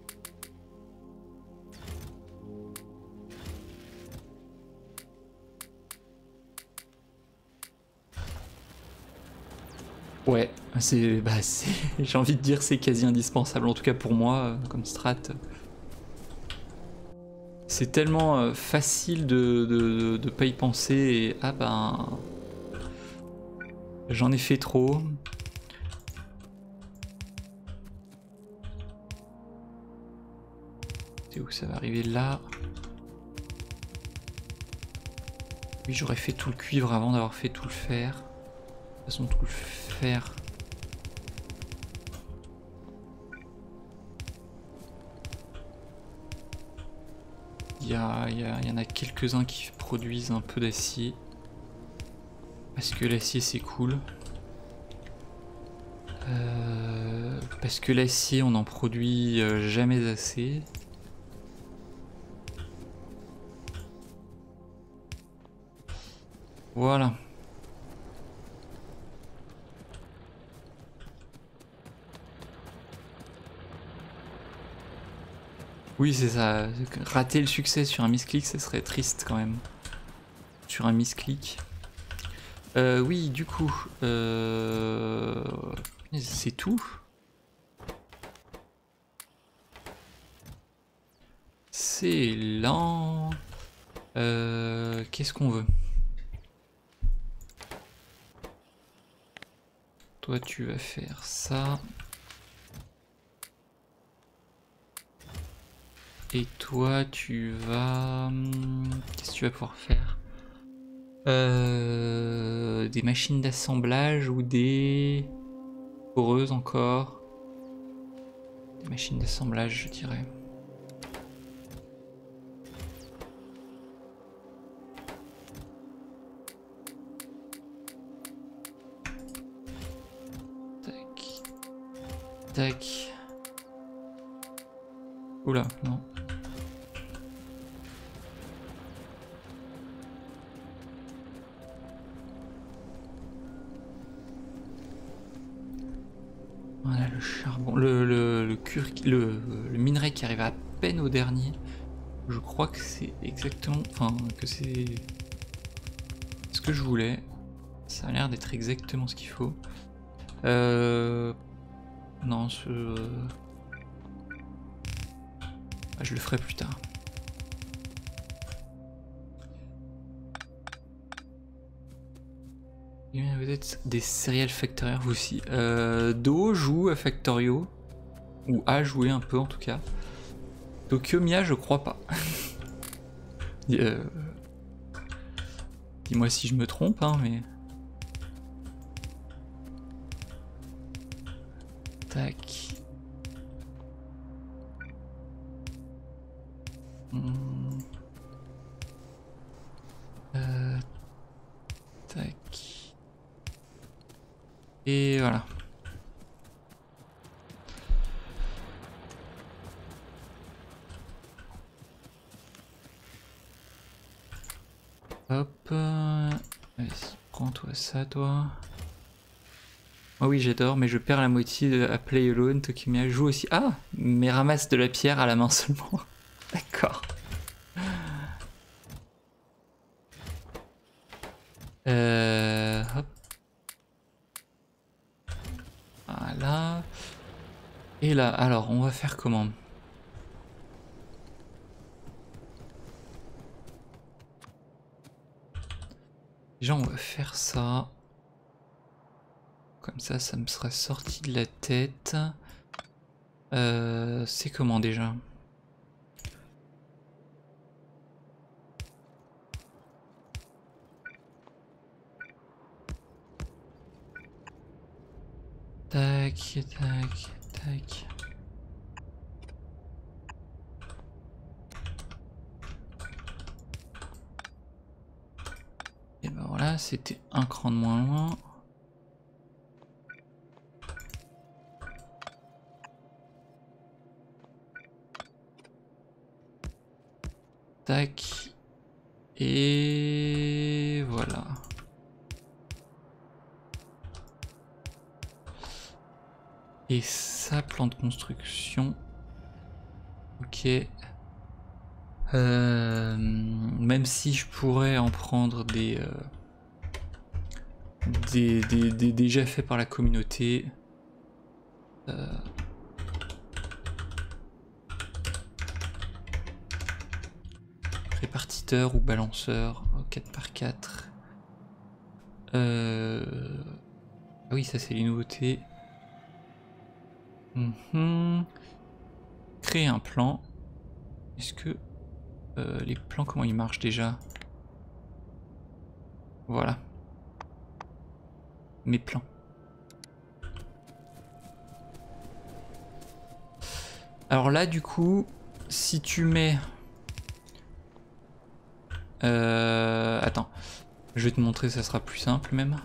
Ouais, c'est, bah c'est, j'ai envie de dire c'est quasi indispensable, en tout cas pour moi, euh, comme strat. C'est tellement euh, facile de, de, de, de pas y penser et ah ben... J'en ai fait trop. C'est où ça va arriver là? Oui, j'aurais fait tout le cuivre avant d'avoir fait tout le fer. De toute façon, tout le fer... Il y, a, il, y a, il y en a quelques-uns qui produisent un peu d'acier. Parce que l'acier c'est cool. Euh, parce que l'acier on n'en produit euh, jamais assez. Voilà. Oui, c'est ça. Rater le succès sur un misclick, ça serait triste quand même. Sur un misclick. Euh, oui, du coup. Euh... C'est tout. C'est lent. Euh... Qu'est-ce qu'on veut? Toi, tu vas faire ça. Et toi, tu vas... Qu'est-ce que tu vas pouvoir faire? euh... Des machines d'assemblage ou des... foreuses encore? Des machines d'assemblage, je dirais. Tac. Tac. Oula, non. Voilà le charbon, le, le, le, cure, le, le minerai qui arrive à peine au dernier. Je crois que c'est exactement, enfin que c'est ce que je voulais. Ça a l'air d'être exactement ce qu'il faut. Euh... Non, ce... Ah, je le ferai plus tard. Vous êtes des serial factoriers vous aussi. Euh, Do joue à Factorio. Ou a joué un peu en tout cas. Tokyo Mia, je crois pas. euh... Dis-moi si je me trompe, hein, mais... Tac. Hmm. Euh... Tac. Et voilà. Hop. Vas-y, prends-toi ça, toi. Oh oui, j'adore, mais je perds la moitié à Play Alone. Tokimia joue aussi. Ah, mais ramasse de la pierre à la main seulement. D'accord. Euh, hop. Voilà. Et là, alors, on va faire comment? Déjà, on va faire ça. Comme ça, ça me sera sorti de la tête. Euh, c'est comment déjà? Tac, tac, tac. Et ben voilà, c'était un cran de moins loin. Tac. Et voilà. Et ça, plan de construction. Ok. Euh, même si je pourrais en prendre des, euh, des, des, des déjà faits par la communauté. Euh, répartiteur ou balanceur, quatre par quatre. Euh... Ah oui, ça c'est les nouveautés. Mmh. Créer un plan. Est-ce que euh, les plans, comment ils marchent déjà? Voilà. Mes plans. Alors là, du coup, si tu mets... Euh... Attends. Je vais te montrer, ça sera plus simple même.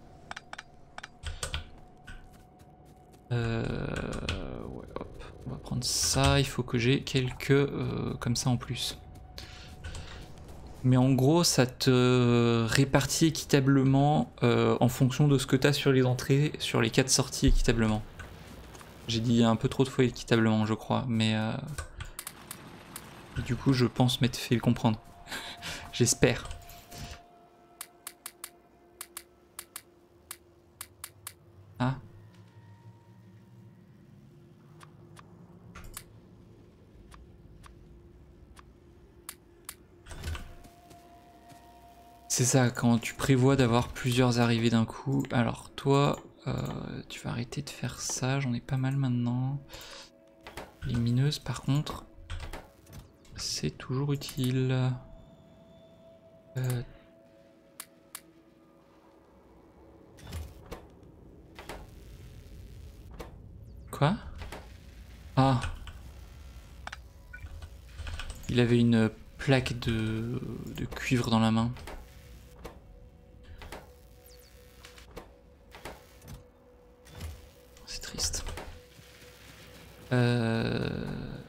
Euh... Ouais, hop. On va prendre ça. Il faut que j'ai quelques euh, comme ça en plus. Mais en gros, ça te répartit équitablement euh, en fonction de ce que tu as sur les entrées, sur les quatre sorties équitablement. J'ai dit un peu trop de fois équitablement, je crois, mais euh... du coup, je pense m'être fait comprendre. J'espère. Ah. C'est ça, quand tu prévois d'avoir plusieurs arrivées d'un coup. Alors toi, euh, tu vas arrêter de faire ça, j'en ai pas mal maintenant. Les mineuses par contre. c'est toujours utile. Euh... Quoi? Ah. Il avait une plaque de, de cuivre dans la main. C'est triste. Euh...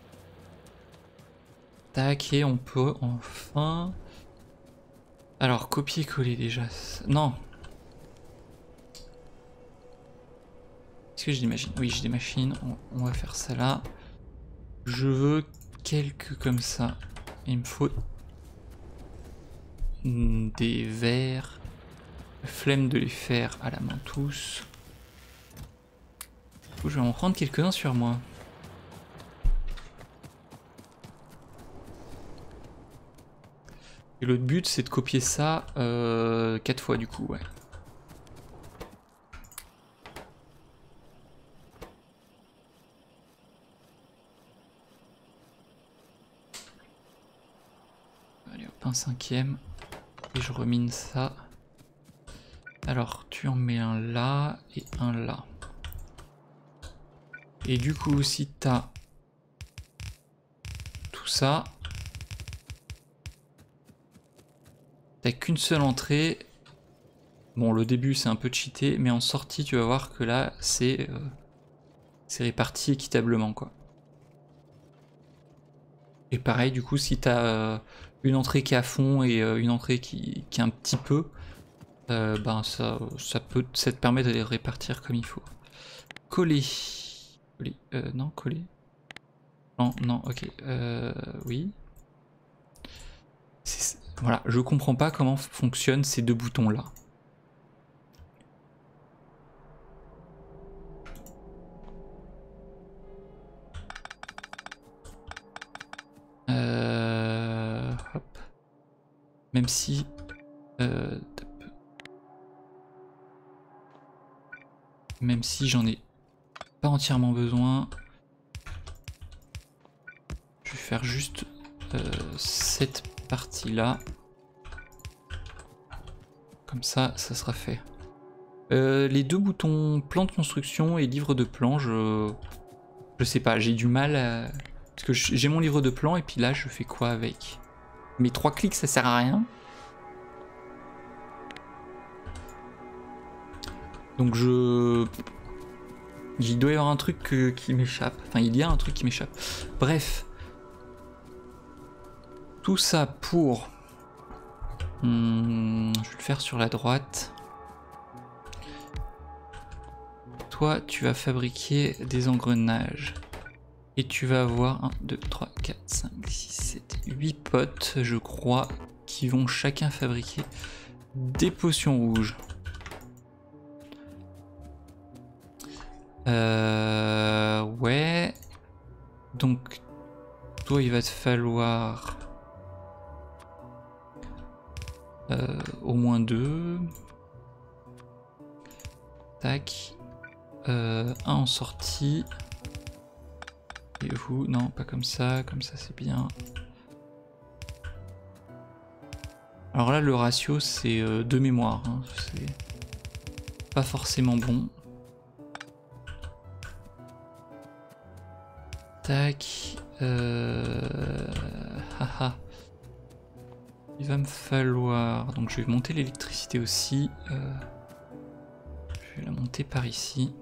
Tac, et on peut enfin... Alors, copier-coller déjà. Non. Est-ce que j'ai des machines? Oui, j'ai des machines. On, on va faire ça là. Je veux quelques comme ça. Il me faut des verres. Flemme de les faire à la main tous. Je vais en prendre quelques-uns sur moi. Et l'autre but, c'est de copier ça euh, quatre fois du coup, ouais. Allez hop, un cinquième. Et je remine ça. Alors, tu en mets un là et un là. Et du coup, si t'as tout ça, t'as qu'une seule entrée. Bon, le début c'est un peu cheaté, mais en sortie tu vas voir que là c'est euh, c'est réparti équitablement quoi. Et pareil du coup si t'as euh, une entrée qui est à fond et euh, une entrée qui, qui est un petit peu, euh, ben ça, ça peut ça te permet de les répartir comme il faut. Coller. Coller. Euh, non, coller. Non, non, ok. Euh, oui. Voilà, je comprends pas comment fonctionnent ces deux boutons là. Euh, hop. Même si... Euh, même si j'en ai pas entièrement besoin. Je vais faire juste euh, cette partie-là. Comme ça, ça sera fait. Euh, les deux boutons plan de construction et livre de plan, je... Je sais pas, j'ai du mal à... Parce que j'ai mon livre de plan et puis là, je fais quoi avec? Mes trois clics, ça sert à rien. Donc je... Il doit y avoir un truc que, qui m'échappe. Enfin, il y a un truc qui m'échappe. Bref. Tout ça pour... Hmm, je vais le faire sur la droite. Toi, tu vas fabriquer des engrenages. Et tu vas avoir un, deux, trois, quatre, cinq, six, sept, huit potes, je crois, qui vont chacun fabriquer des potions rouges. Euh... Ouais. Donc, toi, il va te falloir... Euh, au moins deux. Tac. Euh, un en sortie. Et vous, non, pas comme ça, comme ça c'est bien. Alors là, le ratio, c'est euh, de mémoire. Hein. C'est pas forcément bon. Tac. Euh... Haha. Il va me falloir... Donc je vais monter l'électricité aussi. Euh... Je vais la monter par ici.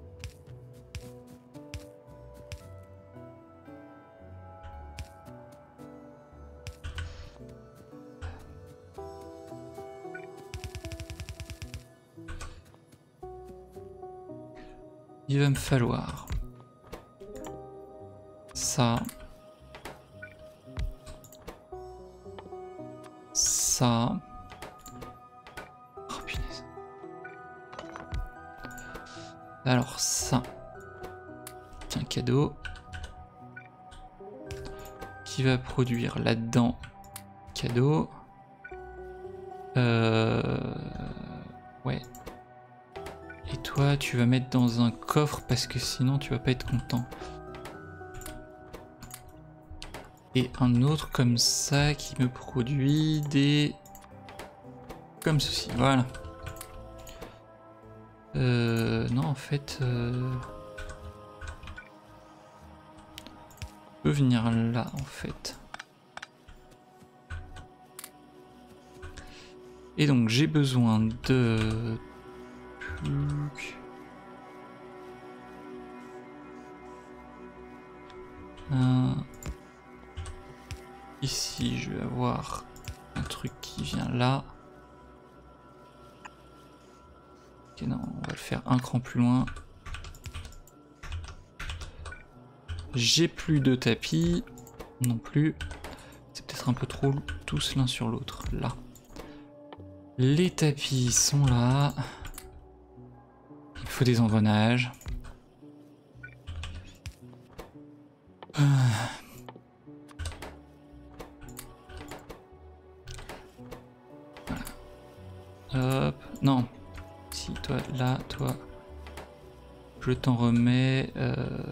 Il va me falloir ça, ça. Oh punaise. Alors ça, tiens, cadeau qui va produire là-dedans, cadeau. Euh... Ouais. Et toi, tu vas mettre dans un coffre parce que sinon tu vas pas être content. Et un autre comme ça qui me produit des... comme ceci, voilà. Euh, non, en fait... Euh... Je peux venir là, en fait. Et donc, j'ai besoin de... Euh... Ici, je vais avoir un truc qui vient là. Ok, non, on va le faire un cran plus loin. J'ai plus de tapis, non plus. C'est peut-être un peu trop tous l'un sur l'autre, là. Les tapis sont là. Il faut des engrenages. Euh... Voilà. Hop, non. Si, toi, là, toi. Je t'en remets. Euh...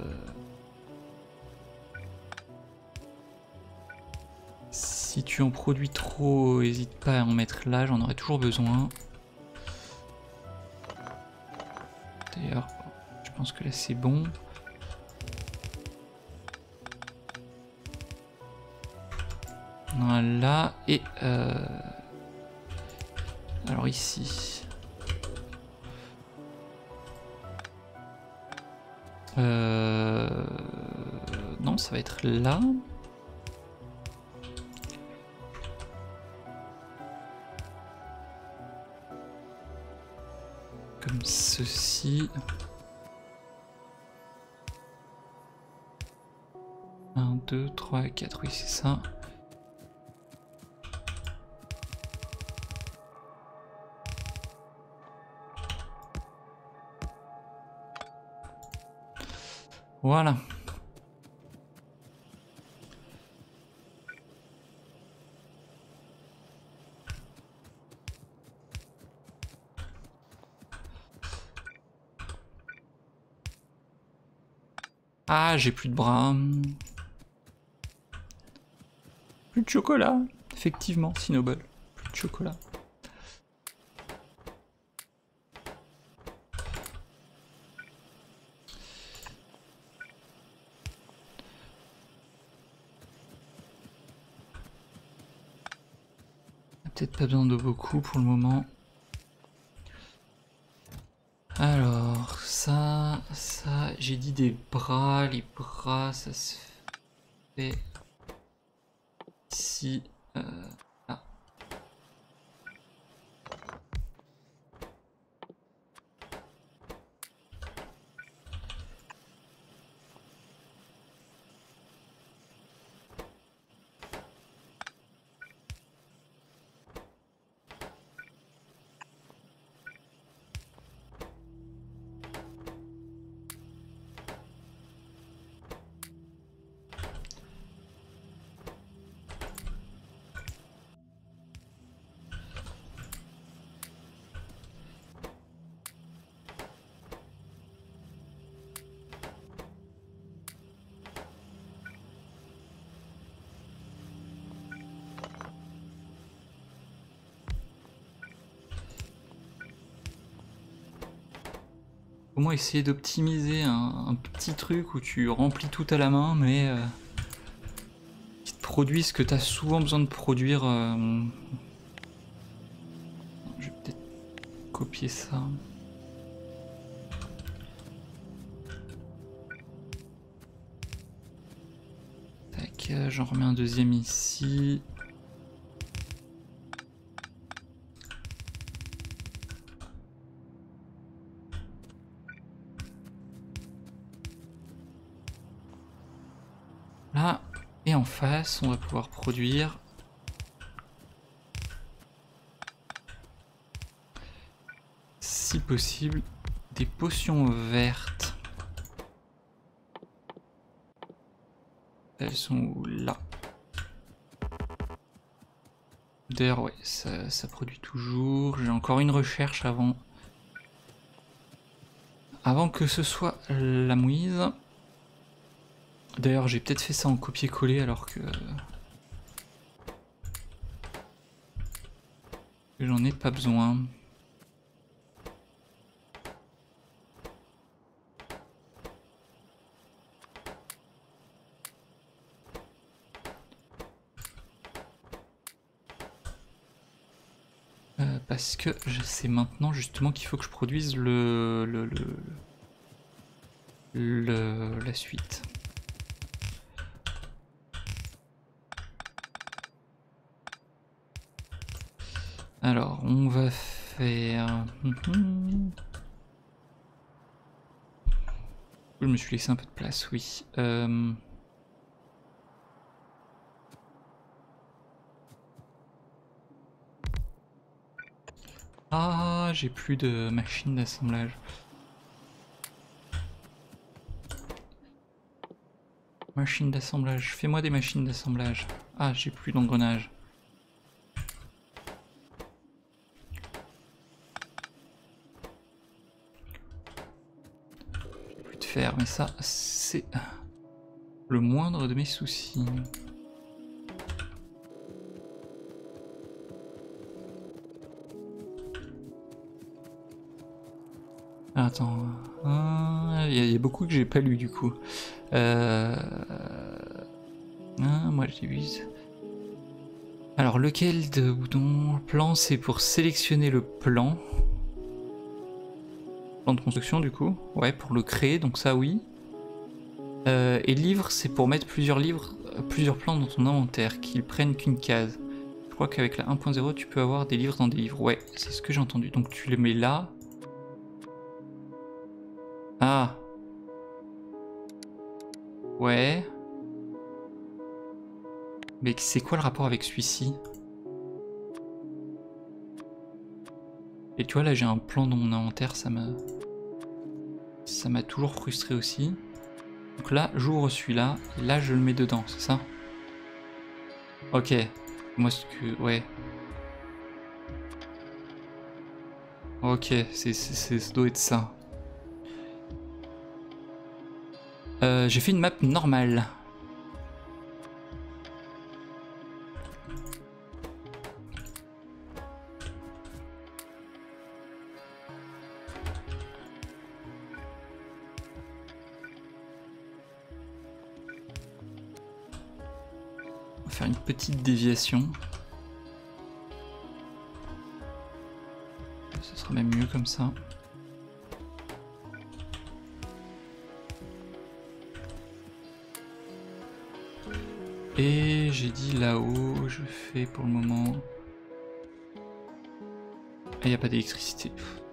Si tu en produis trop, n'hésite pas à en mettre là, j'en aurai toujours besoin. D'ailleurs, je pense que là c'est bon. Voilà, et euh... alors ici. Euh... Non, ça va être là. Comme ceci. un, deux, trois, quatre, oui c'est ça. Voilà. Ah, j'ai plus de bras. Plus de chocolat. Effectivement, Cinobol. Plus de chocolat. Peut-être pas besoin de beaucoup pour le moment. Alors, ça, ça, j'ai dit des bras, les bras, ça se fait ici, euh, là. Comment essayer d'optimiser un, un petit truc où tu remplis tout à la main, mais euh, qui te produit ce que tu as souvent besoin de produire. Euh... Je vais peut-être copier ça. Tac, j'en remets un deuxième ici. Là, et en face, on va pouvoir produire si possible des potions vertes. Elles sont où? Là. D'ailleurs, ouais, ça, ça produit toujours. J'ai encore une recherche avant. Avant que ce soit la mouise. D'ailleurs j'ai peut-être fait ça en copier-coller alors que... que j'en ai pas besoin. Euh, parce que je sais maintenant justement qu'il faut que je produise le, le, le, le la suite. Alors on va faire... Je me suis laissé un peu de place, oui. Euh... Ah, j'ai plus de machine d'assemblage. Machine d'assemblage, fais-moi des machines d'assemblage. Ah, j'ai plus d'engrenage. J'ai plus de fer, mais ça, c'est le moindre de mes soucis. Attends, il euh, y, y a beaucoup que j'ai pas lu du coup. Euh... Ah, moi j'ai vu. Alors lequel de boutons plan, c'est pour sélectionner le plan. Plan de construction du coup. Ouais, pour le créer, donc ça oui. Euh, et livre, c'est pour mettre plusieurs livres, euh, plusieurs plans dans ton inventaire, qu'ils prennent qu'une case. Je crois qu'avec la un point zéro, tu peux avoir des livres dans des livres. Ouais, c'est ce que j'ai entendu. Donc tu les mets là. Ah. Ouais. Mais c'est quoi le rapport avec celui-ci? Et tu vois, là j'ai un plan dans mon inventaire, ça m'a... Ça m'a toujours frustré aussi. Donc là, j'ouvre celui-là, et là je le mets dedans, c'est ça? Ok. Moi ce que... Ouais. Ok, c'est, c'est, ça doit être ça. Euh, j'ai fait une map normale. On va faire une petite déviation. Ce sera même mieux comme ça. Et j'ai dit là-haut, je fais pour le moment... Ah, il n'y a pas d'électricité.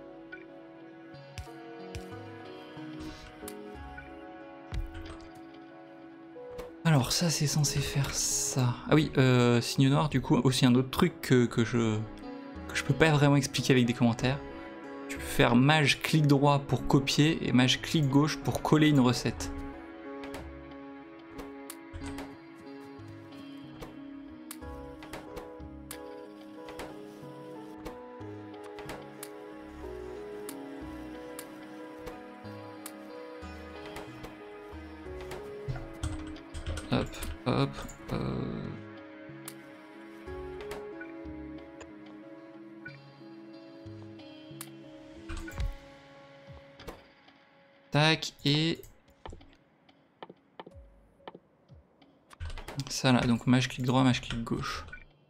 Alors ça c'est censé faire ça. Ah oui, euh, signe noir du coup, aussi un autre truc que, que je que je peux pas vraiment expliquer avec des commentaires. Tu peux faire mage clic droit pour copier et mage clic gauche pour coller une recette. Hop, hop, euh... tac, et... ça là, donc mage clic droit, mage clic gauche.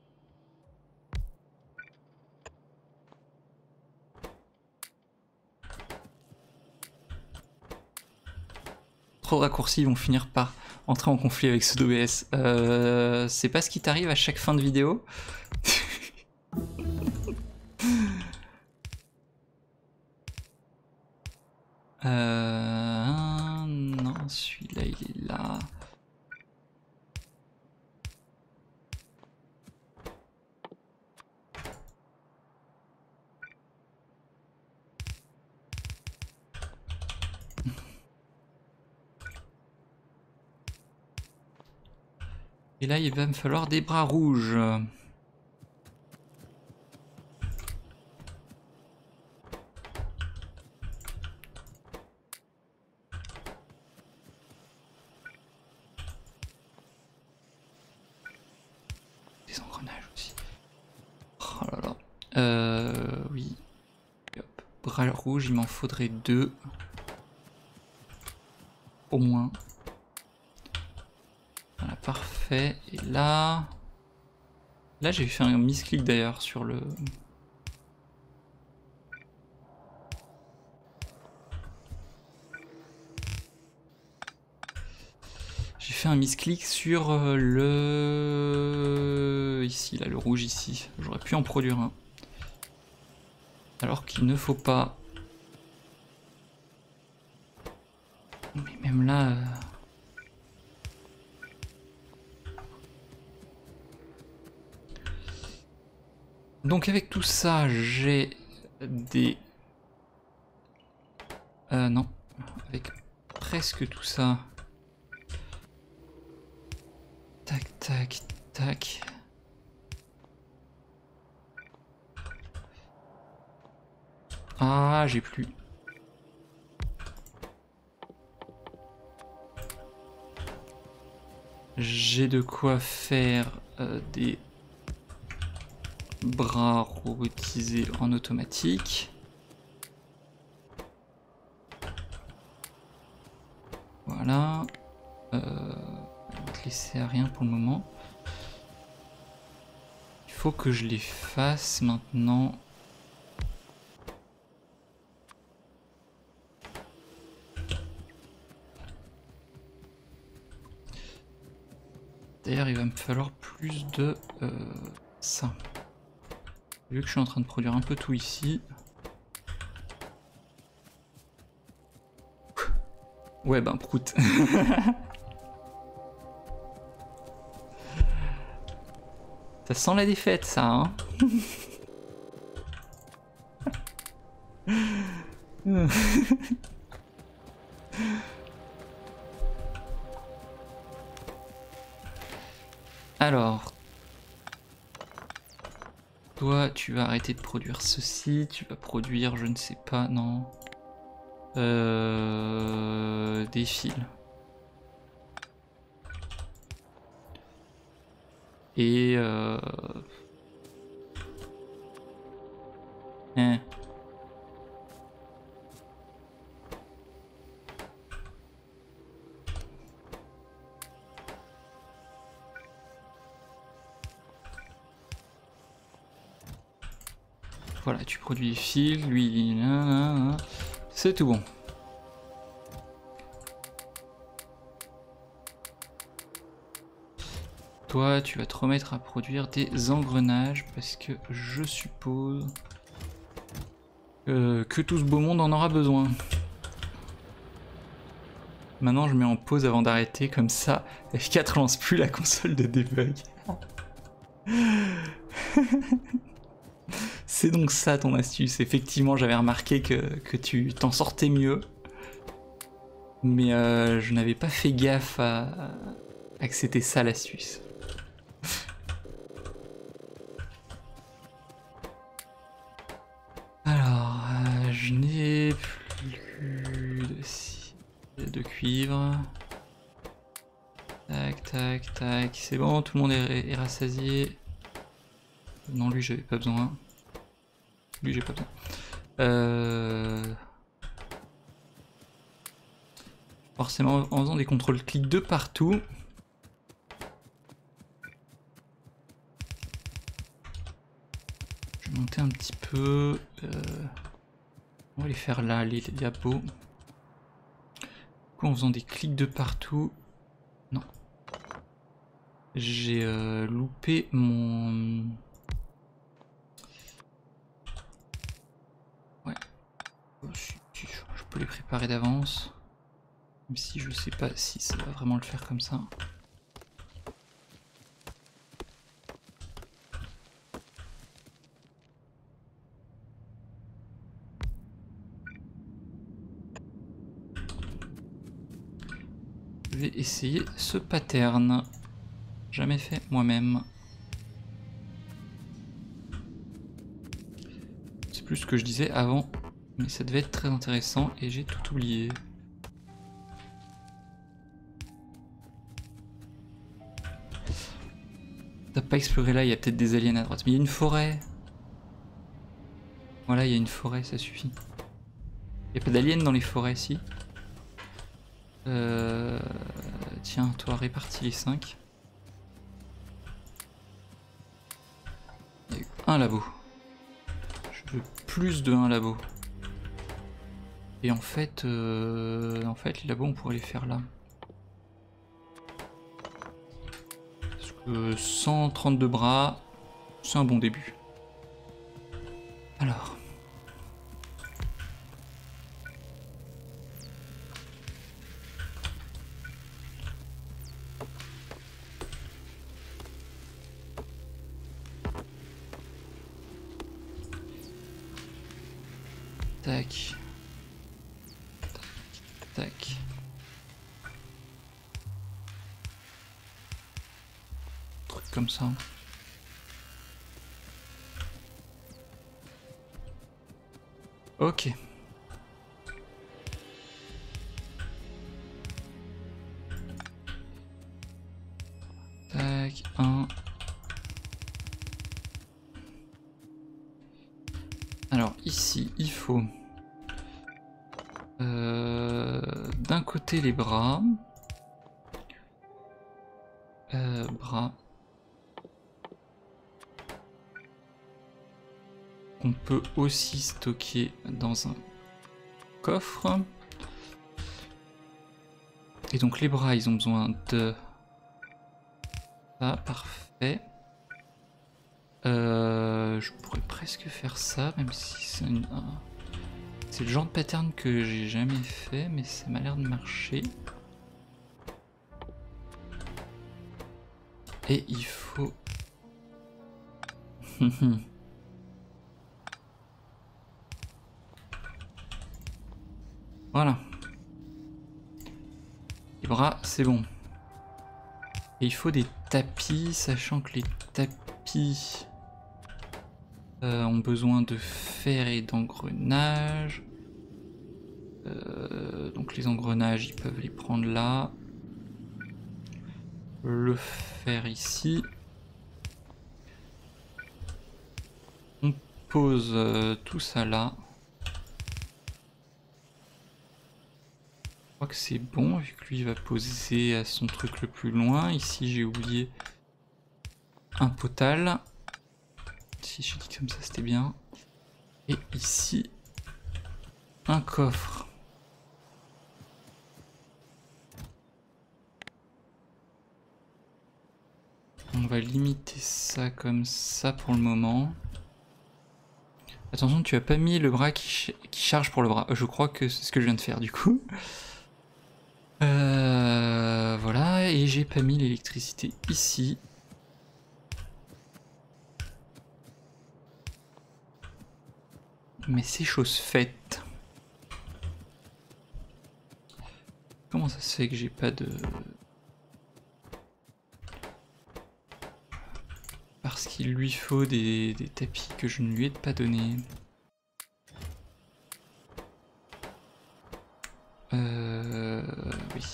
Trop de raccourcis, ils vont finir par entrer en conflit avec ce d'O B S. Euh, c'est pas ce qui t'arrive à chaque fin de vidéo. euh, non, celui-là il est là. Et là, il va me falloir des bras rouges. Oh là là. Euh, oui. Hop. Bras rouge, il m'en faudrait deux. Au moins. Voilà, parfait. Et là... Là, j'ai fait un misclick d'ailleurs sur le... J'ai fait un misclick sur le... Ici, là, le rouge ici. J'aurais pu en produire un. Alors qu'il ne faut pas. Mais même là... Euh... Donc avec tout ça, j'ai des... Euh, non. Avec presque tout ça... Tac, tac, tac. Ah, j'ai plus. J'ai de quoi faire euh, des bras robotisés en automatique. Voilà. Euh, on va te laisser à rien pour le moment. Il faut que je les fasse maintenant. D'ailleurs, il va me falloir plus de euh, ça. Vu que je suis en train de produire un peu tout ici. Ouais, ben, prout. Ça sent la défaite, ça, hein. Alors, toi, tu vas arrêter de produire ceci, tu vas produire, je ne sais pas, non, euh, des fils. Et euh... Hein. Voilà, tu produis des fils, lui, c'est tout bon. Toi, tu vas te remettre à produire des engrenages parce que je suppose euh, que tout ce beau monde en aura besoin. Maintenant, je mets en pause avant d'arrêter, comme ça, F quatre lance plus la console de debug. C'est donc ça ton astuce. Effectivement, j'avais remarqué que, que tu t'en sortais mieux. Mais euh, je n'avais pas fait gaffe à, à que c'était ça l'astuce. Alors, euh, je n'ai plus de, de cuivre. Tac, tac, tac. C'est bon, tout le monde est, est rassasié. Non, lui, j'avais pas besoin. Lui, j'ai pas besoin. Euh... Forcément, en faisant des contrôles clics de partout. Je vais monter un petit peu. Euh... On va les faire là, les diapos. En faisant des clics de partout. Non. J'ai euh, loupé mon... Ouais. Je peux les préparer d'avance. Même si je sais pas si ça va vraiment le faire comme ça. Je vais essayer ce pattern. Jamais fait moi-même. C'est plus ce que je disais avant, mais ça devait être très intéressant et j'ai tout oublié. T'as pas exploré là, il y a peut-être des aliens à droite, mais il y a une forêt. Voilà, il y a une forêt, ça suffit. Il n'y a pas d'aliens dans les forêts, si. Euh... Tiens, toi, répartis les cinq. Il y a eu un labo. Je veux plus de un labo. Et en fait, euh... en fait, les labos, on pourrait les faire là. Parce que cent trente-deux bras, c'est un bon début. Alors... Tac. Tac. Tac. Truc comme ça. Ok. Tac, un. Alors ici, il faut euh, d'un côté les bras. Euh, bras. On peut aussi stocker dans un coffre. Et donc les bras, ils ont besoin de... Ça, parfait. Euh, je pourrais presque faire ça, même si c'est une... C'est le genre de pattern que j'ai jamais fait, mais ça m'a l'air de marcher. Et il faut... Voilà. Les bras, c'est bon. Et il faut des tapis, sachant que les tapis euh, ont besoin de fer et d'engrenages. Euh, donc les engrenages, ils peuvent les prendre là. Le fer ici. On pose euh, tout ça là. Je crois que c'est bon, vu que lui il va poser à son truc le plus loin. Ici j'ai oublié un potal. Si je dis comme ça c'était bien. Et ici un coffre. On va limiter ça comme ça pour le moment. Attention, tu as pas mis le bras qui, ch qui charge pour le bras. Je crois que c'est ce que je viens de faire du coup. Euh, voilà, et j'ai pas mis l'électricité ici. Mais c'est chose faite. Comment ça se fait que j'ai pas de... Parce qu'il lui faut des, des tapis que je ne lui ai pas donnés. Euh... Oui.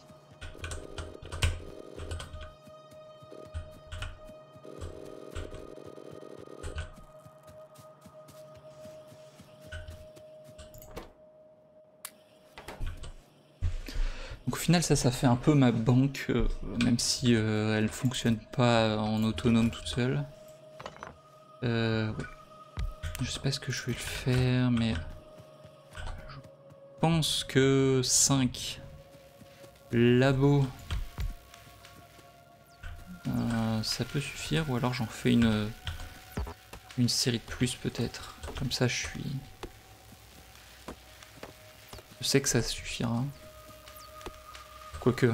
Donc au final ça, ça fait un peu ma banque, euh, même si euh, elle fonctionne pas en autonome toute seule. Euh, ouais. Je sais pas ce que je vais faire, mais je pense que cinq labos, euh, ça peut suffire, ou alors j'en fais une, une série de plus peut-être. Comme ça je suis... Je sais que ça suffira. Quoique...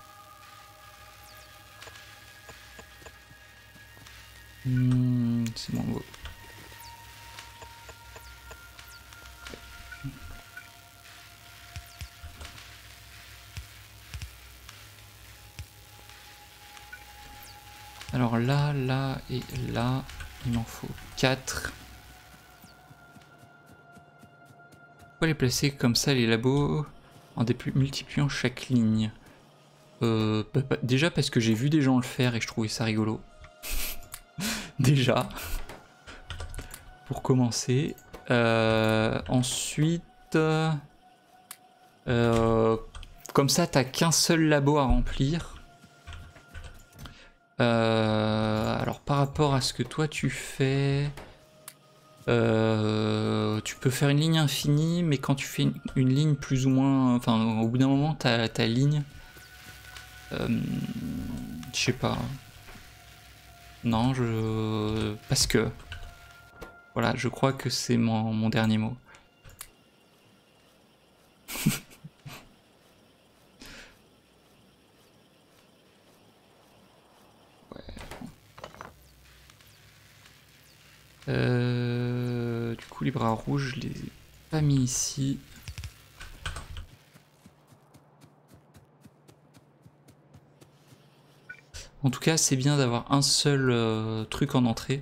Hmm, c'est moins beau. Alors là, là et là, il m'en faut quatre. Pourquoi les placer comme ça, les labos, en multipliant chaque ligne? euh, bah, bah, Déjà parce que j'ai vu des gens le faire et je trouvais ça rigolo. Déjà. Pour commencer. Euh, ensuite, euh, comme ça, t'as qu'un seul labo à remplir. Euh, alors par rapport à ce que toi tu fais, euh, tu peux faire une ligne infinie, mais quand tu fais une, une ligne plus ou moins, enfin au bout d'un moment ta, ta ligne, euh, je sais pas, non je, parce que, voilà, je crois que c'est mon, mon dernier mot. Euh, du coup les bras rouges, je les ai pas mis ici. En tout cas c'est bien d'avoir un seul euh, truc en entrée.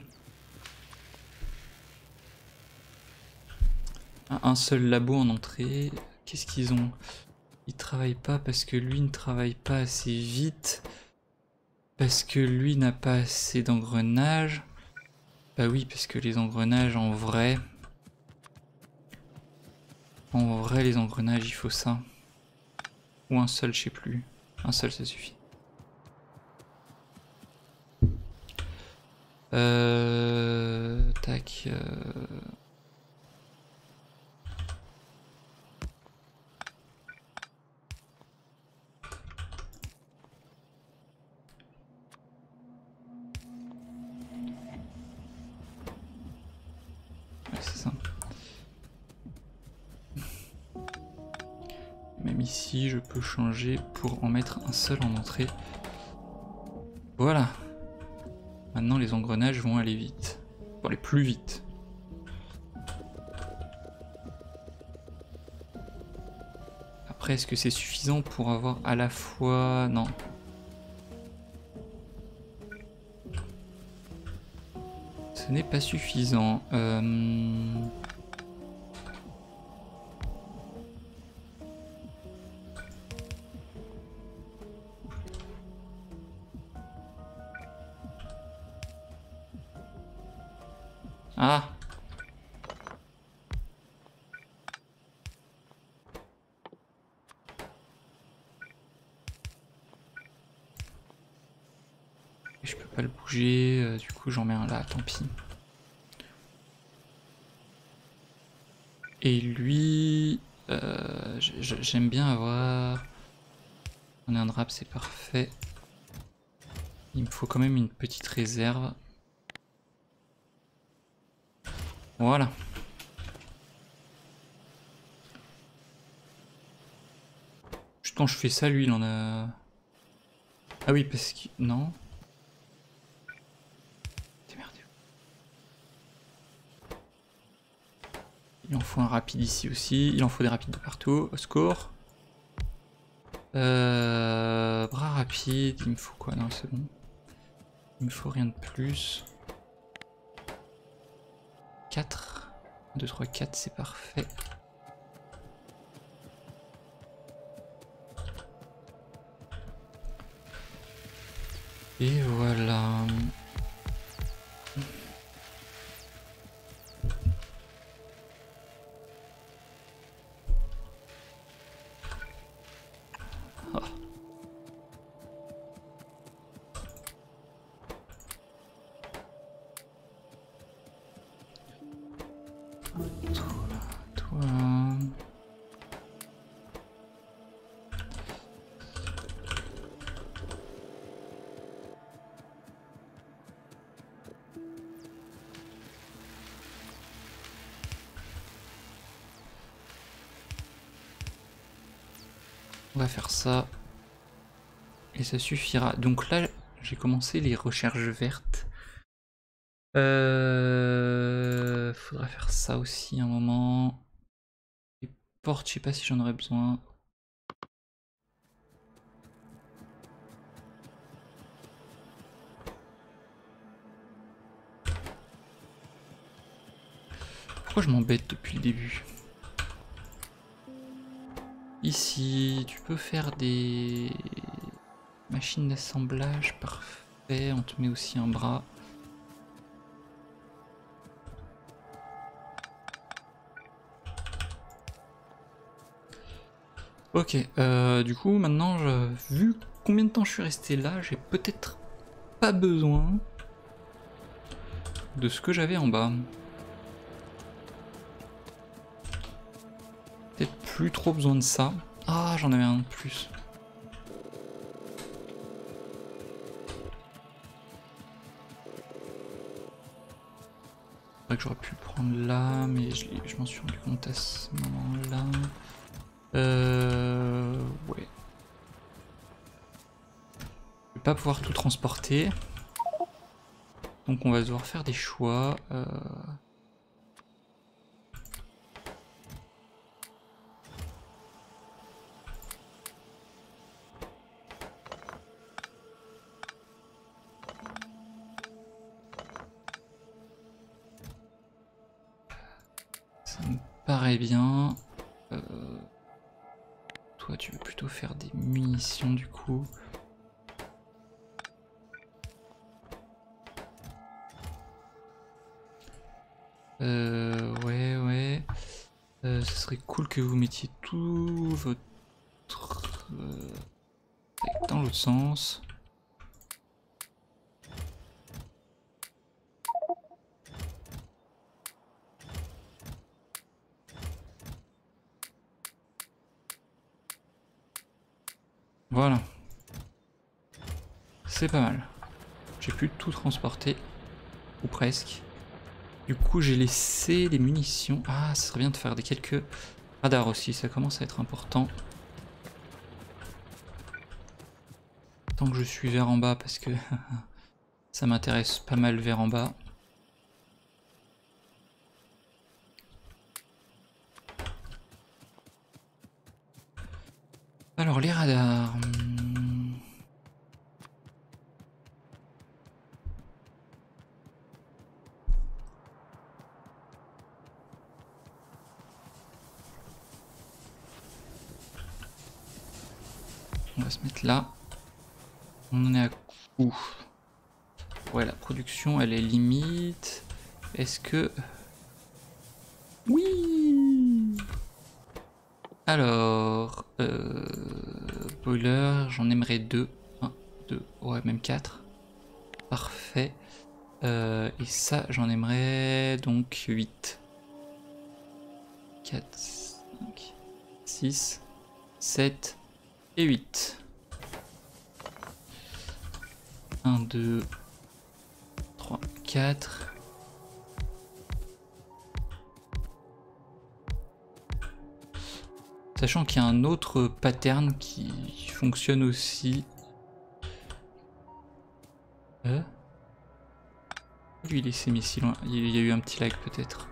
Un seul labo en entrée. Qu'est-ce qu'ils ont? Ils travaillent pas parce que lui ne travaille pas assez vite. Parce que lui n'a pas assez d'engrenages. Bah oui, parce que les engrenages en vrai... En vrai, les engrenages, il faut ça. Ou un seul, je sais plus. Un seul, ça suffit. Euh... Tac... Euh... Ouais, c'est ça. Même ici, je peux changer pour en mettre un seul en entrée. Voilà. Maintenant, les engrenages vont aller vite. Vont aller plus vite. Après, est-ce que c'est suffisant pour avoir à la fois... Non. Ce n'est pas suffisant. Euh... Ah! Je peux pas le bouger, euh, du coup j'en mets un là, tant pis. Et lui, euh, j'aime bien avoir... On a un drap, c'est parfait. Il me faut quand même une petite réserve. Voilà. Juste quand je fais ça, lui il en a... Ah oui, parce que... Non. Il en faut un rapide ici aussi, il en faut des rapides de partout, au secours. Euh, bras rapide, il me faut quoi? Non, c'est bon. Il me faut rien de plus. quatre. un, deux, trois, quatre, c'est parfait. Et voilà. On va faire ça. Et ça suffira. Donc là, j'ai commencé les recherches vertes. Euh... Faudra faire ça aussi un moment. Les portes, je sais pas si j'en aurais besoin. Pourquoi je m'embête depuis le début? Ici, tu peux faire des machines d'assemblage, parfait. On te met aussi un bras. Ok, euh, du coup maintenant, je, vu combien de temps je suis resté là, j'ai peut-être pas besoin de ce que j'avais en bas. Peut-être plus trop besoin de ça. Ah, j'en avais un de plus. C'est vrai que j'aurais pu le prendre là, mais je, je m'en suis rendu compte à ce moment-là. Euh... Ouais. Je vais pas pouvoir tout transporter. Donc on va devoir faire des choix. Euh... Ça me paraît bien. Euh... Toi tu veux plutôt faire des munitions du coup. Euh, ouais, ouais. Euh, ce serait cool que vous mettiez tout votre... Euh, dans l'autre sens. Voilà. C'est pas mal. J'ai pu tout transporter. Ou presque. Du coup, j'ai laissé les munitions. Ah, ça serait bien de faire des quelques radars aussi. Ça commence à être important. Tant que je suis vers en bas, parce que ça m'intéresse pas mal vers en bas. Alors, les radars... On va se mettre là. On en est à où? Ouais, la production, elle est limite. Est-ce que... Oui. Alors... Euh... Boiler, j'en aimerais deux. Un, deux, ouais, même quatre. Parfait. Euh, et ça, j'en aimerais donc huit. quatre, cinq, six, sept et huit. un, deux, trois, quatre. Sachant qu'il y a un autre pattern qui fonctionne aussi. Euh Lui, il s'est mis si loin. Il y a eu un petit lag peut-être.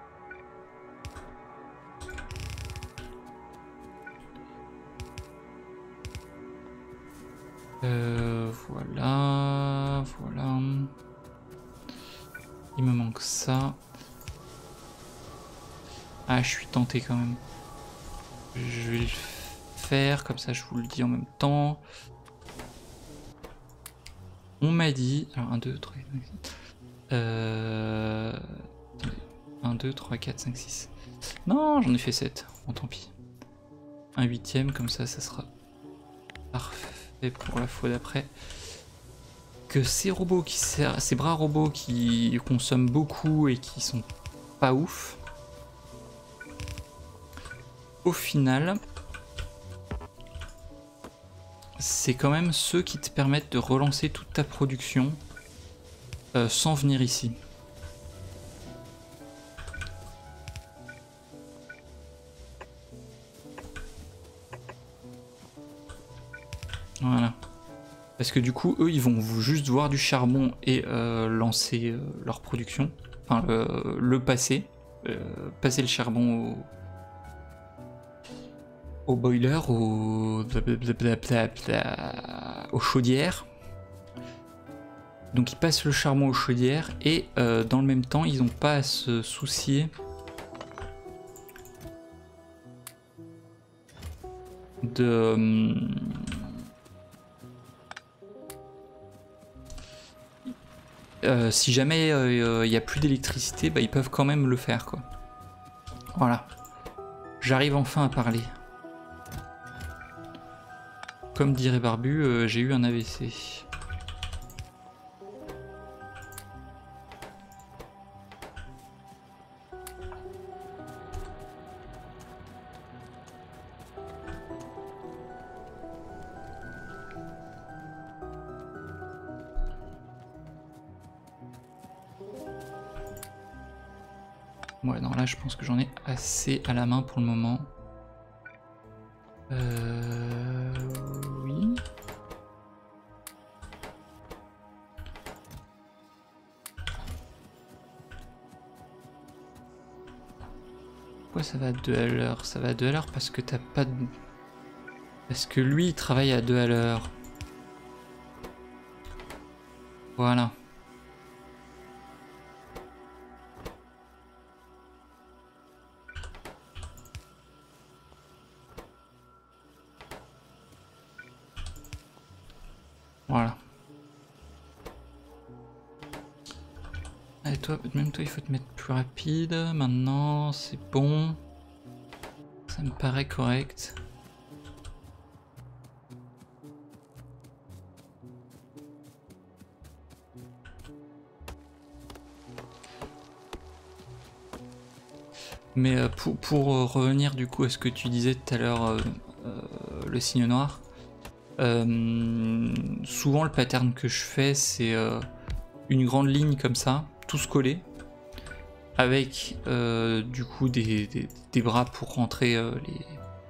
Euh, voilà, voilà. Il me manque ça. Ah, je suis tenté quand même. Je vais le faire, comme ça je vous le dis en même temps. On m'a dit... Alors un, deux, trois... Euh... un, deux, trois, quatre, cinq, six... Non, j'en ai fait sept. Bon, tant pis. Un huitième, comme ça, ça sera parfait pour la fois d'après. Que ces robots qui servent... Ces bras robots qui consomment beaucoup et qui sont pas ouf... Au final... c'est quand même ceux qui te permettent de relancer toute ta production euh, sans venir ici. Voilà. Parce que du coup, eux, ils vont juste voir du charbon et euh, lancer euh, leur production. Enfin, le, le passer. Euh, passer le charbon au... au boiler, au... aux chaudières. Donc ils passent le charbon aux chaudières et euh, dans le même temps ils n'ont pas à se soucier de... Euh, si jamais il euh, n'y a plus d'électricité, bah, ils peuvent quand même le faire quoi. Voilà. J'arrive enfin à parler. comme dirait Barbu, euh, j'ai eu un A V C. Ouais, non, là je pense que j'en ai assez à la main pour le moment. Euh... Oui. Pourquoi ça va à deux à l'heure? Ça va à deux à l'heure parce que t'as pas de... Parce que lui il travaille à deux à l'heure. Voilà. Voilà. Allez, toi, même toi, il faut te mettre plus rapide. Maintenant, c'est bon. Ça me paraît correct. Mais euh, pour, pour euh, revenir du coup à ce que tu disais tout à l'heure, euh, euh, le signe noir, euh, souvent le pattern que je fais, c'est euh, une grande ligne comme ça, tous collés, avec euh, du coup des, des, des bras pour rentrer euh, les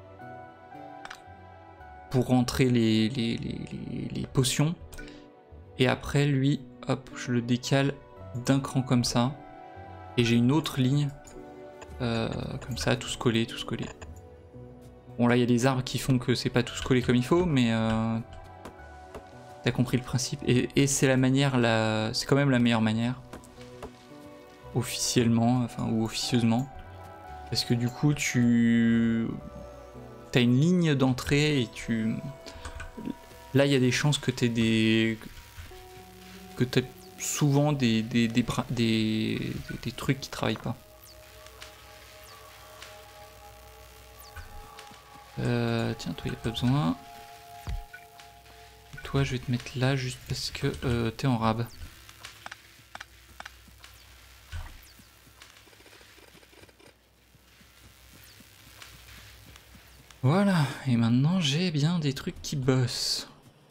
pour rentrer les, les, les, les, les potions, et après lui, hop, je le décale d'un cran comme ça, et j'ai une autre ligne. Euh, comme ça, tous collés, tous collés. Bon là il y a des arbres qui font que c'est pas tous collés comme il faut, mais euh, t'as compris le principe. Et, et c'est la manière, la... c'est quand même la meilleure manière, officiellement, enfin ou officieusement, parce que du coup tu t'as une ligne d'entrée et tu là il y a des chances que t'aies des que t'aies souvent des des, des, bras... des... des des trucs qui travaillent pas. Euh, tiens, toi, il n'y a pas besoin. Toi, je vais te mettre là juste parce que euh, t'es en rab. Voilà, et maintenant j'ai bien des trucs qui bossent.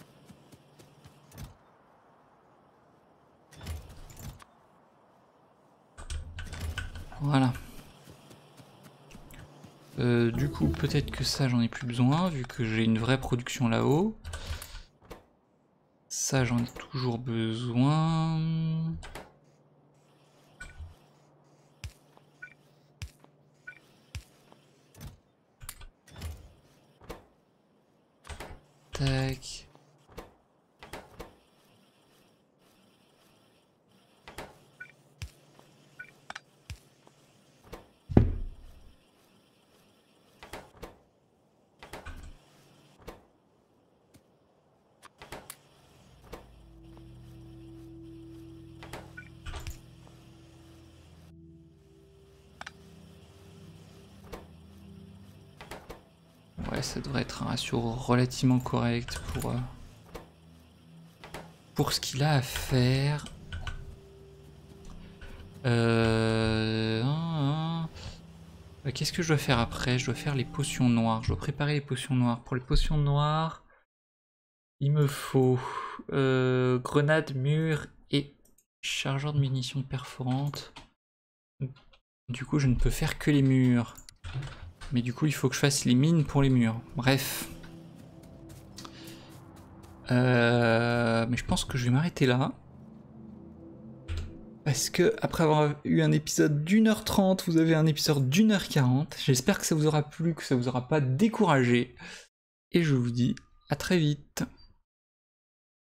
Voilà. Euh, du coup, peut-être que ça, j'en ai plus besoin, vu que j'ai une vraie production là-haut. Ça, j'en ai toujours besoin. Tac. Ouais, ça devrait être un ratio relativement correct pour, euh, pour ce qu'il a à faire. Euh... Qu'est-ce que je dois faire après? Je dois faire les potions noires. Je dois préparer les potions noires. Pour les potions noires, il me faut euh, grenade, mur et chargeur de munitions perforantes. Du coup, je ne peux faire que les murs. Mais du coup, il faut que je fasse les mines pour les murs. Bref. Euh, mais je pense que je vais m'arrêter là. Parce que après avoir eu un épisode d'une heure trente, vous avez un épisode d'une heure quarante. J'espère que ça vous aura plu, que ça vous aura pas découragé. Et je vous dis à très vite.